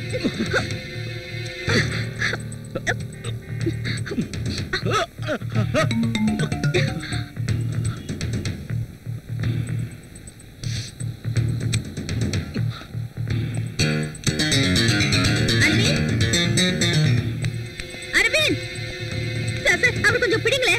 அரவிந்த் சார், சார் அவர் கொஞ்சம் பிடிங்களே.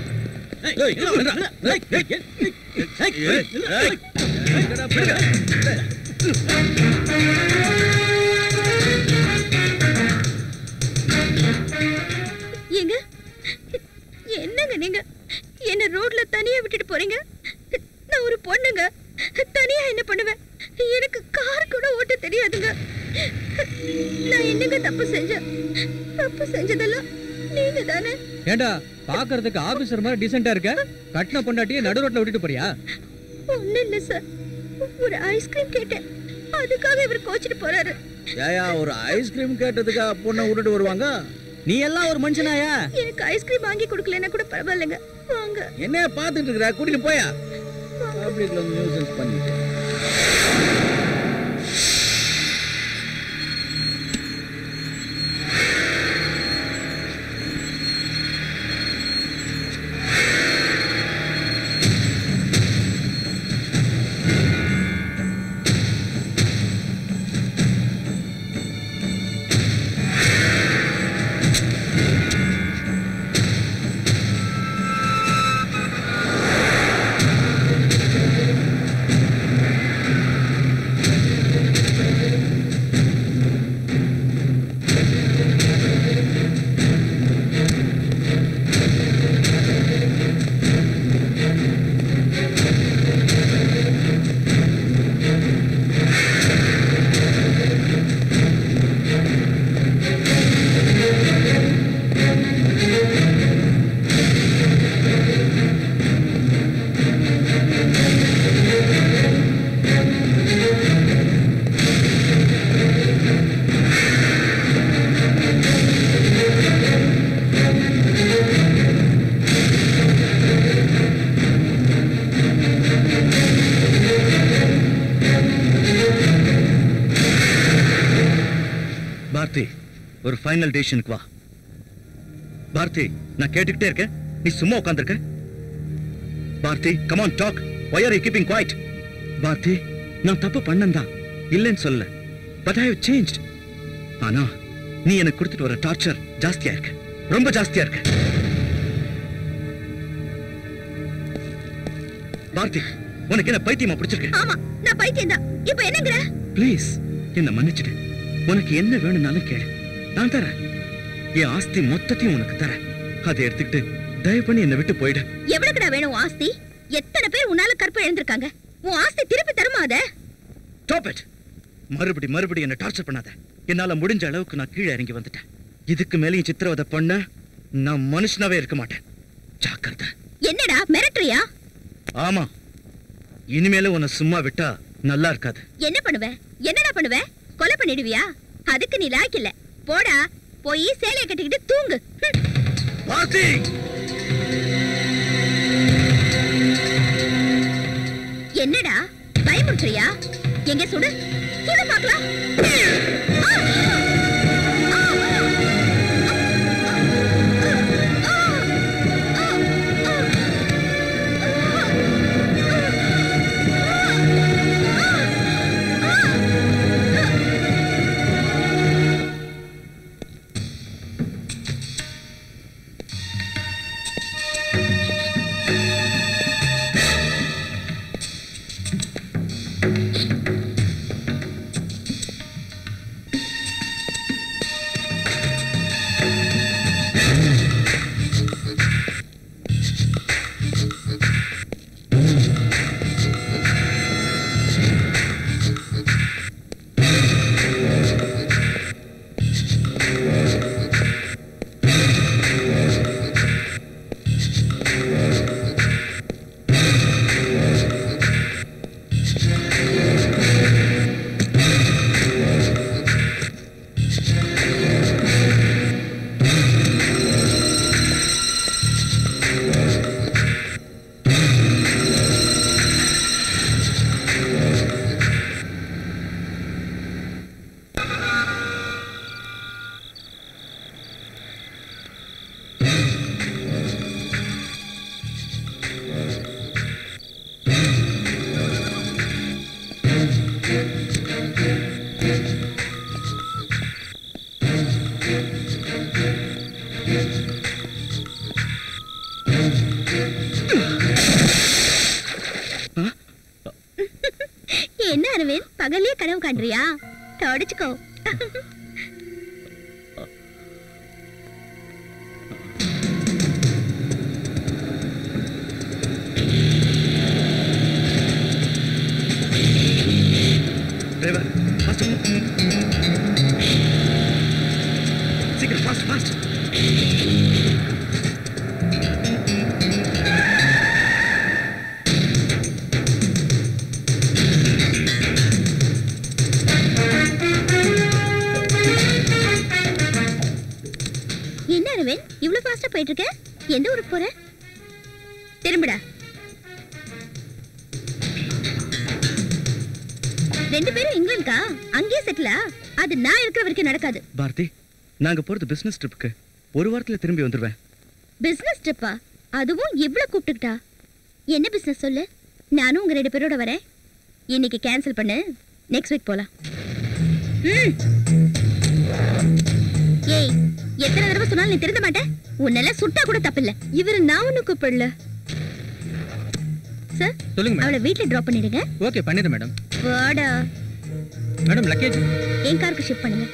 ஏங்க, என்னங்க நீங்க என்ன ரோட்ல தனியா விட்டுட்டு போறீங்க? நான் ஒரு பொண்ணுங்க, தனியா என்ன பண்ணுவேன்? எனக்கு கார் கூட ஓட்ட தெரியாதுங்க. நான் என்னங்க தப்பு செஞ்சேன்? தப்பு செஞ்சதெல்லாம் நீங்க தானே. ஏண்டா பாக்குறதுக்கு ஆபீசர் மாதிரி டீசென்ட்டா இருக்க, கட்டின பொண்டாட்டியை நடு ரோட்ல விட்டுட்டு போறியா? ஒண்ணு இல்ல சார், ஒரு ஐஸ்கிரீம் கேட்டேன், அதுக்காக இவர் கோச்சிட்டு போறாரு. ஏயா, ஒரு ஐஸ்கிரீம் கேட்டதுக்கா பொண்ணை விட்டுட்டு வருவாங்க? நீ எல்லாம் ஒரு மனுஷனாயா? எனக்கு ஐஸ்கிரீம் வாங்கி கொடுக்கலன்னா கூட பரவாயில்லைங்க, வாங்க. என்ன பாத்துட்டு இருக்கற? கூட்டிட்டு போயா. பப்ளிக்ல நியூசன்ஸ் பண்ணிட்டு. ஒரு ஃபைனல் டெசிஷனுக்கு வா. பாரதி, நான் கேட்டுக்கிட்டே இருக்கேன், நீ சும்மா உட்கார்ந்திருக்க. Bharathi, come on talk. why are you keeping quiet? Bharathi, நான் தப்பு பண்ணேன்தான், இல்லைன்னு சொல்லல. but I have changed. ஆனா நீ எனக்கு கொடுத்துட்டு வர டார்ச்சர் ஜாஸ்தியா இருக்கு, ரொம்ப ஜாஸ்தியா இருக்கு. பாரதி, உனக்கு என்ன பைத்தியமா பிடிச்சிருக்கு? ஆமா, நான் பைத்தியம் தான். இப்போ என்னங்கற? ப்ளீஸ் என்ன மன்னிச்சிடு. உனக்கு என்ன வேணும்னாலும் கேளு, நான் தரேன். என் ஆஸ்தி மொத்தத்தையும் உனக்கு தரேன். அதை எடுத்துக்கிட்டு தயவு பண்ணி என்னை விட்டு போயிடு. எவ்வளவுக்குடா வேணும் ஆஸ்தி? எத்தனை பேர் உன்னால கற்பு எழுந்திருக்காங்க. உன் ஆஸ்தி திருப்பி தருமா? அத ஸ்டாப் இட். மறுபடி என்ன டார்ச்சர் பண்ணாத. என்னால முடிஞ்ச அளவுக்கு நான் கீழே இறங்கி வந்துட்டேன். இதுக்கு மேலேயும் சித்திரவதை பண்ண நான் மனுஷனாவே இருக்க மாட்டேன். ஜாக்கிரதை. என்னடா மிரட்டுறியா? ஆமா, இனிமேல உன்னை சும்மா விட்டா நல்லா இருக்காது. என்ன பண்ணுவ? என்னடா பண்ணுவ? கொலை பண்ணிடுவியா? அதுக்கு நீ லாய்க்கு இல்ல. போடா, போய் சேலைய கட்டிக்கிட்டு தூங்கு. பாரதி, என்னடா பயமுறுத்துறியா? எங்க சுடு சுடு பார்க்கலாம். என்ன அரவிந்த், பகல்லே கனவு காண்றியா? தொடச்சுக்கோ. டிரைவர், ஃபாஸ்ட் சீக்கிரம், ஃபாஸ்ட் ஃபாஸ்ட். என்ன அரவிந்த், இவ்வளவு ஃபாஸ்டா போயிட்டு இருக்க? எந்த ஊருக்கு போற? திரும்புடா. ரெண்டு பேரும் இங்கிலாந்துக்கா? அங்கேயே செட்டிலா? அது நான் இருக்கிற வரைக்கும் நடக்காது. பாரதி, நாங்க போறது பிசினஸ் ட்ரிப்புக்கு. ஒரு வாரத்துல திரும்பி வந்துருவேன். பிசினஸ் ட்ரிப்பா? அதுவும் இவ்வளவு கூப்பிட்டுக்கிட்டா? என்ன பிசினஸ் சொல்லு, நானும் உங்க ரெண்டு பேரோட வரேன். இன்னைக்கு கேன்சல் பண்ணு, நெக்ஸ்ட் வீக் போலாம். ஏய், எத்தனை தடவை சொன்னாலும் நீ திருந்த மாட்டே. உன்னெல்லாம் சுட்டா கூட தப்பில்ல. இவரு நான் ஒண்ணு கூப்பிடல சார். சொல்லுங்க மேடம். அவளை வீட்டுல டிராப் பண்ணிடுங்க. ஓகே, பண்ணிடுறேன் மேடம். வாடா மேடம், லக்கேஜ் என் காருக்கு ஷிஃப்ட் பண்ணுங்க.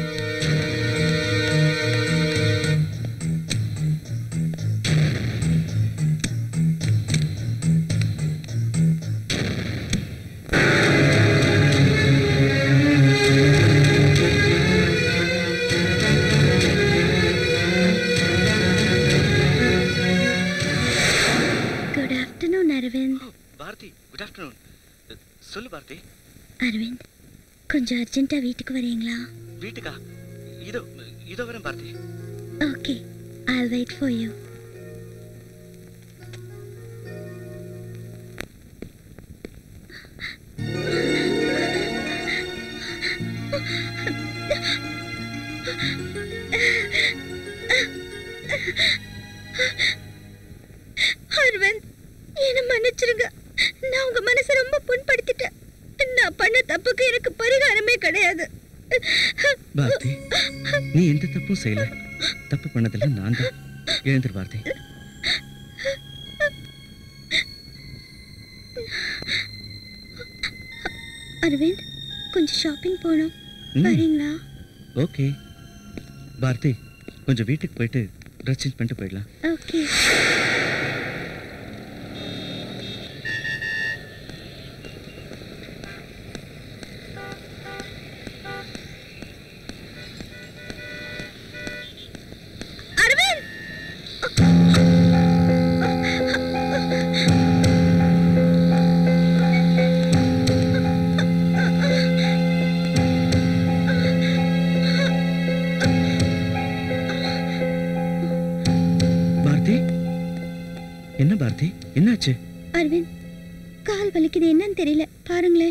Good afternoon Aravind. Bharathi, good afternoon. சொல்லு பாரதி. அரவிந்த், கொஞ்சம் அர்ஜென்ட்டா வீட்டுக்கு வரீங்களா? வீட்டுக்கா? இதோ இதோ வரேன் Bharathi. Okay, I'll wait for you. Aravind, என்ன மன்னிச்சிருங்க. நான் உங்க மனசை ரொம்ப புண்படுத்திட்டேன். நான் பண்ண தப்புக்கு எனக்கு பரிகாரமே கிடையாது. பாரதி, நீ எந்த தப்பும் செய்யல. தப்பு பண்ணதில்ல நான் தான். எழுந்திரு பாரதி. அரவிந்த், கொஞ்சம் ஷாப்பிங் போகணும். வரீங்களா? ஓகே பாரதி, கொஞ்சம் வீட்டுக்கு போயிட்டு ட்ரெஸ் சேஞ்ச் பண்ணிட்டு போயிடலாம். ஓகே. என்ன பாரதி, என்னாச்சு? அரவிந்த், கால் வலிக்குது, என்னன்னு தெரியல, பாருங்களேன்.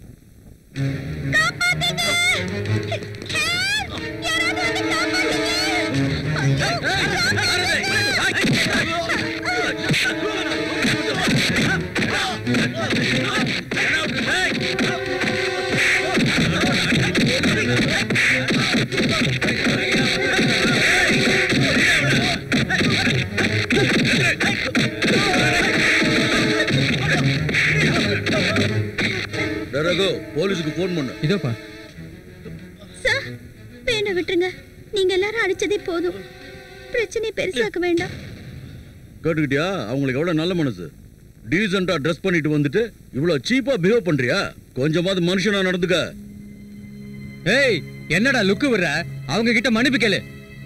போலீஸுக்கு போன் பண்ணு. இதோப்பா. சார், வேண்டாம், விட்டுருங்க. நீங்க எல்லாரும் அடிச்சதே போதும். பிரச்சனை பெருசாக்க வேண்டாம். கேட்டுக்கிட்டியா? அவங்களுக்கு எவ்வளவு நல்ல மனசு. டீசெண்டா ட்ரெஸ் பண்ணிட்டு வந்துட்டு இவ்வளவு சீப்பா பிஹேவ் பண்றியா? கொஞ்சமாவது மனுஷனா நடந்துக்க. ஏய், என்னடா லுக்கு விடுற? அவங்க கிட்ட மன்னிப்பு கேளு.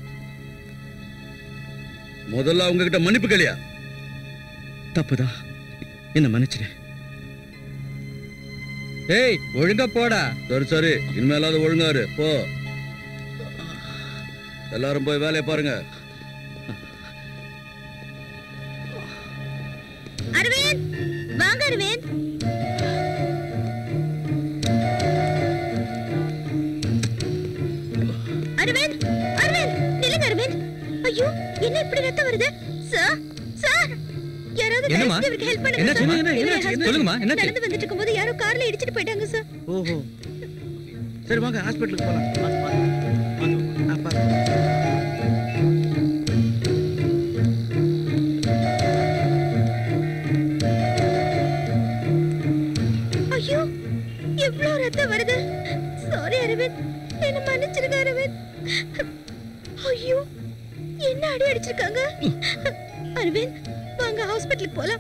முதல்ல அவங்க கிட்ட மன்னிப்பு கேளியா? தப்புதான், என்ன மன்னிச்சிடு. ஏய், ஒழுங்கா போடா. சரி சரி, இனிமேலாவது ஒழுங்கா இரு. போ, எல்லாரும் போய் வேலையை பாருங்க. அரவிந்த், வாங்க அரவிந்த். அரவிந்த், அரவிந்த், நில்லுங்க அரவிந்த். ஐயோ, என்ன இப்படி ரத்தம் வருது? சார், சார், யாராவது இவருக்கு ஹெல்ப் பண்ணுங்க சார். சொல்லுங்கம்மா, என்ன நடந்து வந்துட்டு இருக்கும்போது யாரோ கார்ல இடிச்சிட்டு போயிட்டாங்க சார். ஓஹோ, சரி வாங்க ஹாஸ்பிட்டலுக்கு போலாம். ஐயோ, எவ்வளவு ரத்தம் வருது. சாரி அரவிந்த், என்ன மன்னிச்சிருங்க அரவிந்த். ஐயோ, என்ன அடி அடிச்சிருக்காங்க. அரவிந்த், வாங்க ஹாஸ்பிட்டலுக்கு போலாம்.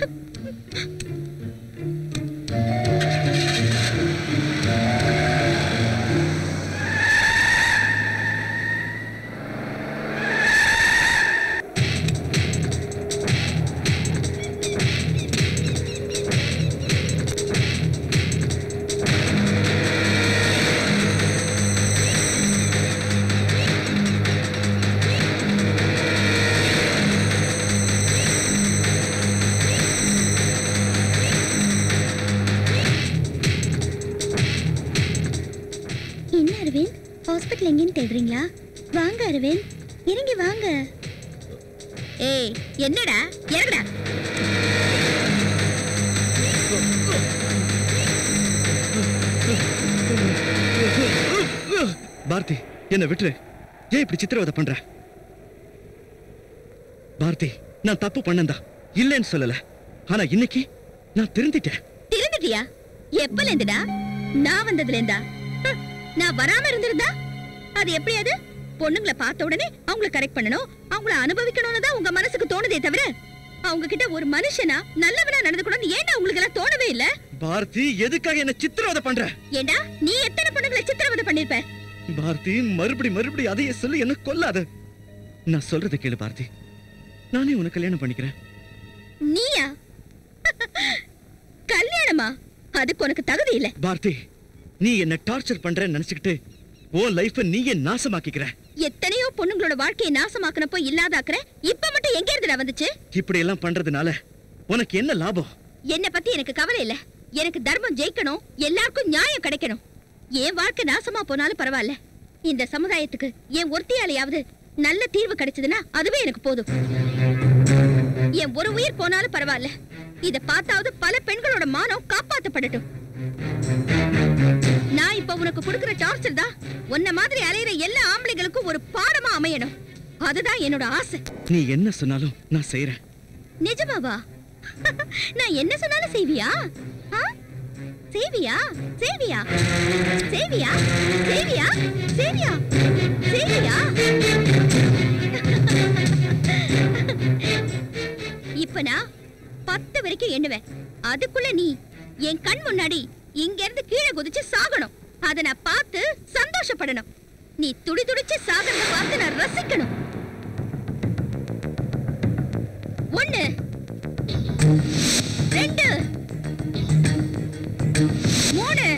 ஹாஸ்பிட்டல் எங்கேன்னு தேடுறீங்களா? வாங்க அரவிந்த், இறங்கி வாங்க. ஏய், என்னடா, இறங்குடா. பாரதி, என்ன விட்டுரு. ஏன் இப்படி சித்திரவதை பண்ற? பாரதி, நான் தப்பு பண்ணந்தா, இல்லைன்னு சொல்லல. ஆனா இன்னைக்கு நான் திருந்திட்டேன். திருந்திட்டியா? எப்பல இருந்துடா? நான் வந்ததுல இருந்தா? நான் வராம இருந்திருந்தா அது எப்படியாது? பொண்ணுங்களை பார்த்த உடனே அவங்களை கரெக்ட் பண்ணணும், அவங்கள அனுபவிக்கணும்னு தான் உங்க மனசுக்கு தோணுதே தவிர அவங்க கிட்ட ஒரு மனுஷனா நல்லவனா நடந்துக்கணும்னு ஏன்டா உங்களுக்கு எல்லாம் தோணவே இல்ல? பாரதி, எதுக்காக என்ன சித்திரவதை பண்ற? ஏண்டா, நீ எத்தனை பொண்ணுங்களை சித்திரவதை பண்ணிருப்ப? பாரதி, மறுபடி அதையே சொல்லி என்ன கொல்லாத. நான் சொல்றதை கேளு பாரதி, நானே உன்னை கல்யாணம் பண்ணிக்கிறேன். நீயா? கல்யாணமா? அதுக்கு உனக்கு தகுதி இல்ல. பாரதி, நீ என்ன டார்ச்சர் பண்றேன்னு நினைச்சுக்கிட்டு உன் லைஃப நீயே நாசமாக்கிக்கிற. எத்தனையோ பொண்ணுங்களோட வாழ்க்கையை நாசமாக்குனப்போ இல்லாதாக்குற, இப்ப மட்டும் எங்க இருந்துடா வந்துச்சு? இப்படி எல்லாம் பண்றதுனால உனக்கு என்ன லாபம்? என்ன பத்தி எனக்கு கவலை இல்ல. எனக்கு தர்மம் ஜெயிக்கணும், எல்லாருக்கும் நியாயம் கிடைக்கணும். என் வாழ்க்கை நாசமா போனாலும் பரவாயில்ல, இந்த சமுதாயத்துக்கு என் ஒருத்தியாலையாவது நல்ல தீர்வு கிடைச்சதுன்னா அதுவே எனக்கு போதும். என் ஒரு உயிர் போனாலும் பரவாயில்ல, இத பார்த்தாவது பல பெண்களோட மானம் காப்பாற்றப்படட்டும். நான் இப்ப உனக்கு கொடுக்கிற டார்ச்சர் தான் உன்ன மாதிரி அலையிற எல்லா ஆம்பளைங்களுக்கும் ஒரு பாடமா அமையணும். அதுதான் என்னோட ஆசை. நீ என்ன சொன்னாலும் நான் செய்யறேன். நிஜமாவா? நான் என்ன சொன்னாலும் செய்வியா? செய்வியா? செய்வியா? செய்வியா? செய்வியா? செய்வியா? செய்வியா? இப்ப நான் 10 வரைக்கும் எண்ணுவேன். அதுக்குள்ள நீ என் கண் முன்னாடி இங்க இருந்து கீழே குதிச்சு சாகணும். அத நான் பார்த்து சந்தோஷப்படணும். நீ துடி துடிச்சு சாகறத பார்த்து நான் ரசிக்கணும். 1 2 3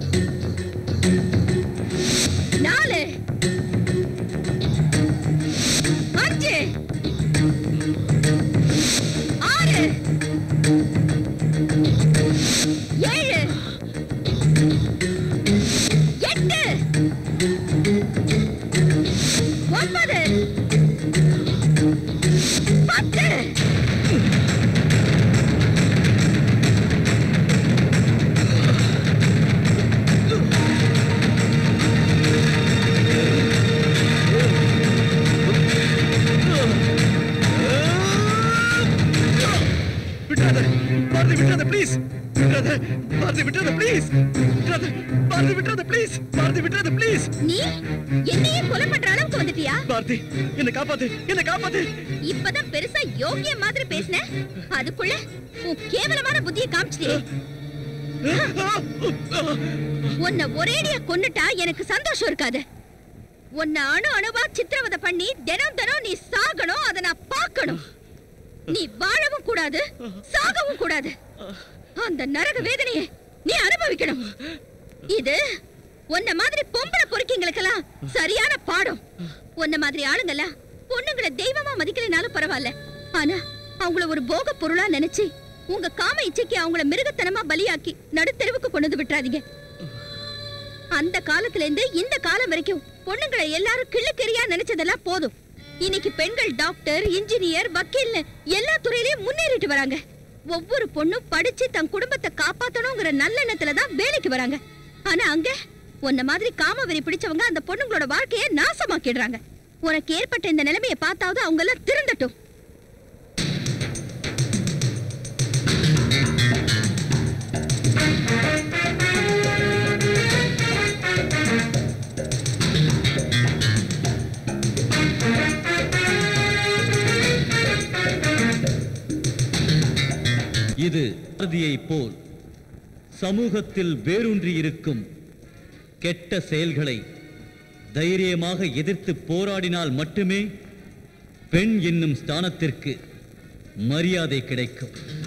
4 5 6 7 8 9 10. நீ என்னையே கொலை பண்ற அளவுக்கு வந்துட்டியா? பாரதி, என்ன காப்பாத்து, என்ன காப்பாத்து. இப்பதான் பெருசா யோகிய மாதிரி பேசின, அதுக்குள்ள உன் கேவலமான புத்தியை காமிச்சிட்டியே. உன்னை ஒரேடியா கொன்னுட்டா எனக்கு சந்தோஷம் இருக்காது. உன்னை அணு அணுவா சித்திரவதை பண்ணி தினம் தினம் நீ சாகணும், அதை நான் பார்க்கணும். நீ வாழவும் கூடாது, சாகவும் கூடாது. அந்த நரக வேதனையை நீ அனுபவிக்கணும். இது உன்ன மாதிரி பொம்பளை பொறுக்கிங்களுக்கெல்லாம் சரியான பாடம். உன்ன மாதிரி ஆளுங்கெல்லாம் பொண்ணுங்களை தெய்வமா மதிக்கலைனாலும் பரவாயில்ல, ஆனா அவங்கள ஒரு போக பொருளா நினைச்சு உங்க காம இச்சைக்கு அவங்கள மிருகத்தனமா பலியாக்கி நடுத்தெருவுக்கு கொண்டு வந்து விட்டுறாதீங்க. அந்த காலத்துல இருந்து இந்த காலம் வரைக்கும் பொண்ணுங்களை எல்லாரும் கிள்ளுக்கெரியா நினைச்சதெல்லாம் போதும். இன்னைக்கு பெண்கள் டாக்டர், இன்ஜினியர், வக்கீல்னு எல்லா துறையிலயும் முன்னேறிட்டு வராங்க. ஒவ்வொரு பொண்ணும் படிச்சு தன் குடும்பத்தை காப்பாத்தணுங்கிற நல்லெண்ணத்துலதான் வேலைக்கு வராங்க. ஆனா அங்க உன்ன மாதிரி காமவெறி பிடிச்சவங்க அந்த பொண்ணுங்களோட வாழ்க்கையை நாசமாக்கிடுறாங்க. உனக்கு ஏற்பட்ட இந்த நிலைமையை பார்த்தாவது அவங்க எல்லாம் திருந்தட்டும். இது பாரதியை போல் சமூகத்தில் வேரூன்றி இருக்கும் கெட்ட செயல்களை தைரியமாக எதிர்த்து போராடினால் மட்டுமே பெண் என்னும் ஸ்தானத்திற்கு மரியாதை கிடைக்கும்.